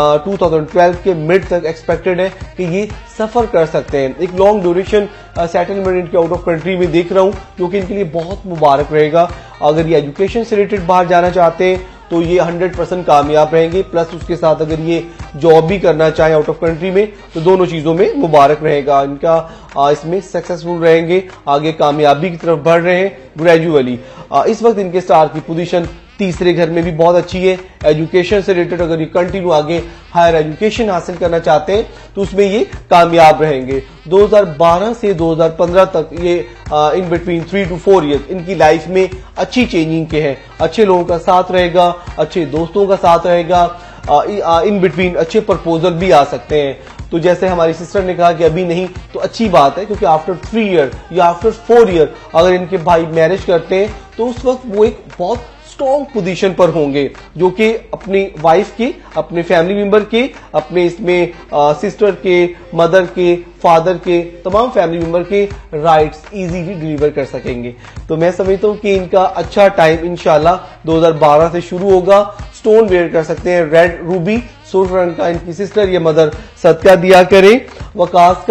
Speaker 2: 2012 के मिड तक एक्सपेक्टेड है कि ये सफर कर सकते हैं। एक लॉन्ग ड्यूरेशन सेटलमेंट इनके आउट ऑफ कंट्री में देख रहा हूं, जो कि इनके लिए बहुत मुबारक रहेगा। अगर ये एजुकेशन से रिलेटेड बाहर जाना चाहते हैं तो ये 100% कामयाब रहेंगे। प्लस उसके साथ अगर ये जॉब भी करना चाहे आउट ऑफ कंट्री में तो दोनों चीजों में मुबारक रहेगा इनका। इसमें सक्सेसफुल रहेंगे, आगे कामयाबी की तरफ बढ़ रहे हैं ग्रेजुअली। इस वक्त इनके स्टार की पोजीशन तीसरे घर में भी बहुत अच्छी है। एजुकेशन से रिलेटेड अगर ये कंटिन्यू आगे हायर एजुकेशन हासिल करना चाहते हैं तो उसमें ये कामयाब रहेंगे। 2012 से 2015 तक ये इन बिटवीन 3 to 4 ईयर इनकी लाइफ में अच्छी चेंजिंग के हैं। अच्छे लोगों का साथ रहेगा, अच्छे दोस्तों का साथ रहेगा, इन बिटवीन अच्छे प्रपोजल भी आ सकते हैं। तो जैसे हमारी सिस्टर ने कहा कि अभी नहीं, तो अच्छी बात है, क्योंकि आफ्टर 3 ईयर या आफ्टर 4 ईयर अगर इनके भाई मैरिज करते हैं तो उस वक्त वो एक बहुत स्ट्रॉन्ग पोजीशन पर होंगे, जो कि अपनी वाइफ के, अपने फैमिली मेंबर के, अपने इसमें सिस्टर के, मदर के, फादर के, तमाम फैमिली मेंबर के राइट्स इजीली डिलीवर कर सकेंगे। तो मैं समझता हूं कि इनका अच्छा टाइम इंशाल्लाह 2012 से शुरू होगा। स्टोन वेयर कर सकते हैं रेड रूबी, सुर्ख रंग का इनकी सिस्टर या मदर सदका दिया करें। वकास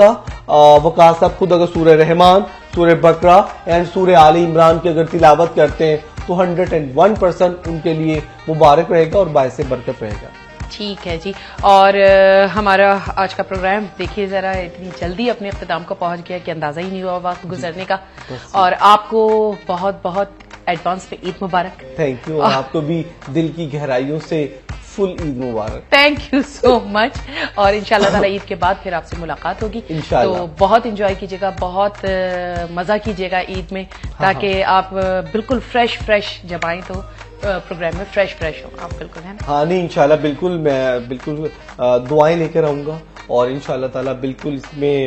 Speaker 2: साहब खुद अगर सूरह रहमान, सूरह बकरा एंड सूरह आले इमरान की अगर तिलावत करते हैं तो 101% उनके लिए मुबारक रहेगा और बायस से बरकत रहेगा।
Speaker 1: ठीक है जी। और हमारा आज का प्रोग्राम देखिए जरा, इतनी जल्दी अपने अख्ताम को पहुंच गया कि अंदाजा ही नहीं हुआ वक्त गुजरने का। और आपको बहुत बहुत एडवांस पे ईद मुबारक।
Speaker 2: Thank you. और आपको भी दिल की गहराइयों से फुल ईद मुबारक।
Speaker 1: Thank you so much. और इंशाल्लाह ताला ईद के बाद फिर आपसे मुलाकात होगी। तो बहुत एंजॉय कीजिएगा, बहुत मजा कीजिएगा ईद में, ताकि आप बिल्कुल फ्रेश जब आए तो प्रोग्राम में फ्रेश हो आप, बिल्कुल, है ना? हाँ,
Speaker 2: नहीं, इंशाल्लाह बिल्कुल, मैं बिल्कुल दुआएं लेकर आऊंगा और इंशाल्लाह ताला बिल्कुल इसमें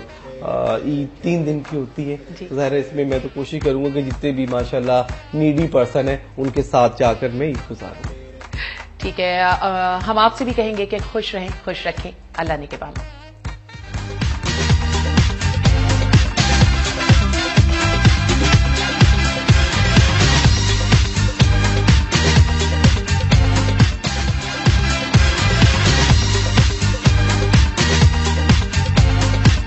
Speaker 2: ईद 3 दिन की होती है, तो ज़ाहिर है इसमें मैं तो कोशिश करूंगा कि जितने भी माशाल्लाह नीडी पर्सन है उनके साथ जाकर मैं ईद गुजारूं।
Speaker 1: ठीक है। हम आपसे भी कहेंगे कि खुश रहें, खुश रखें, अल्लाह ने के बाद।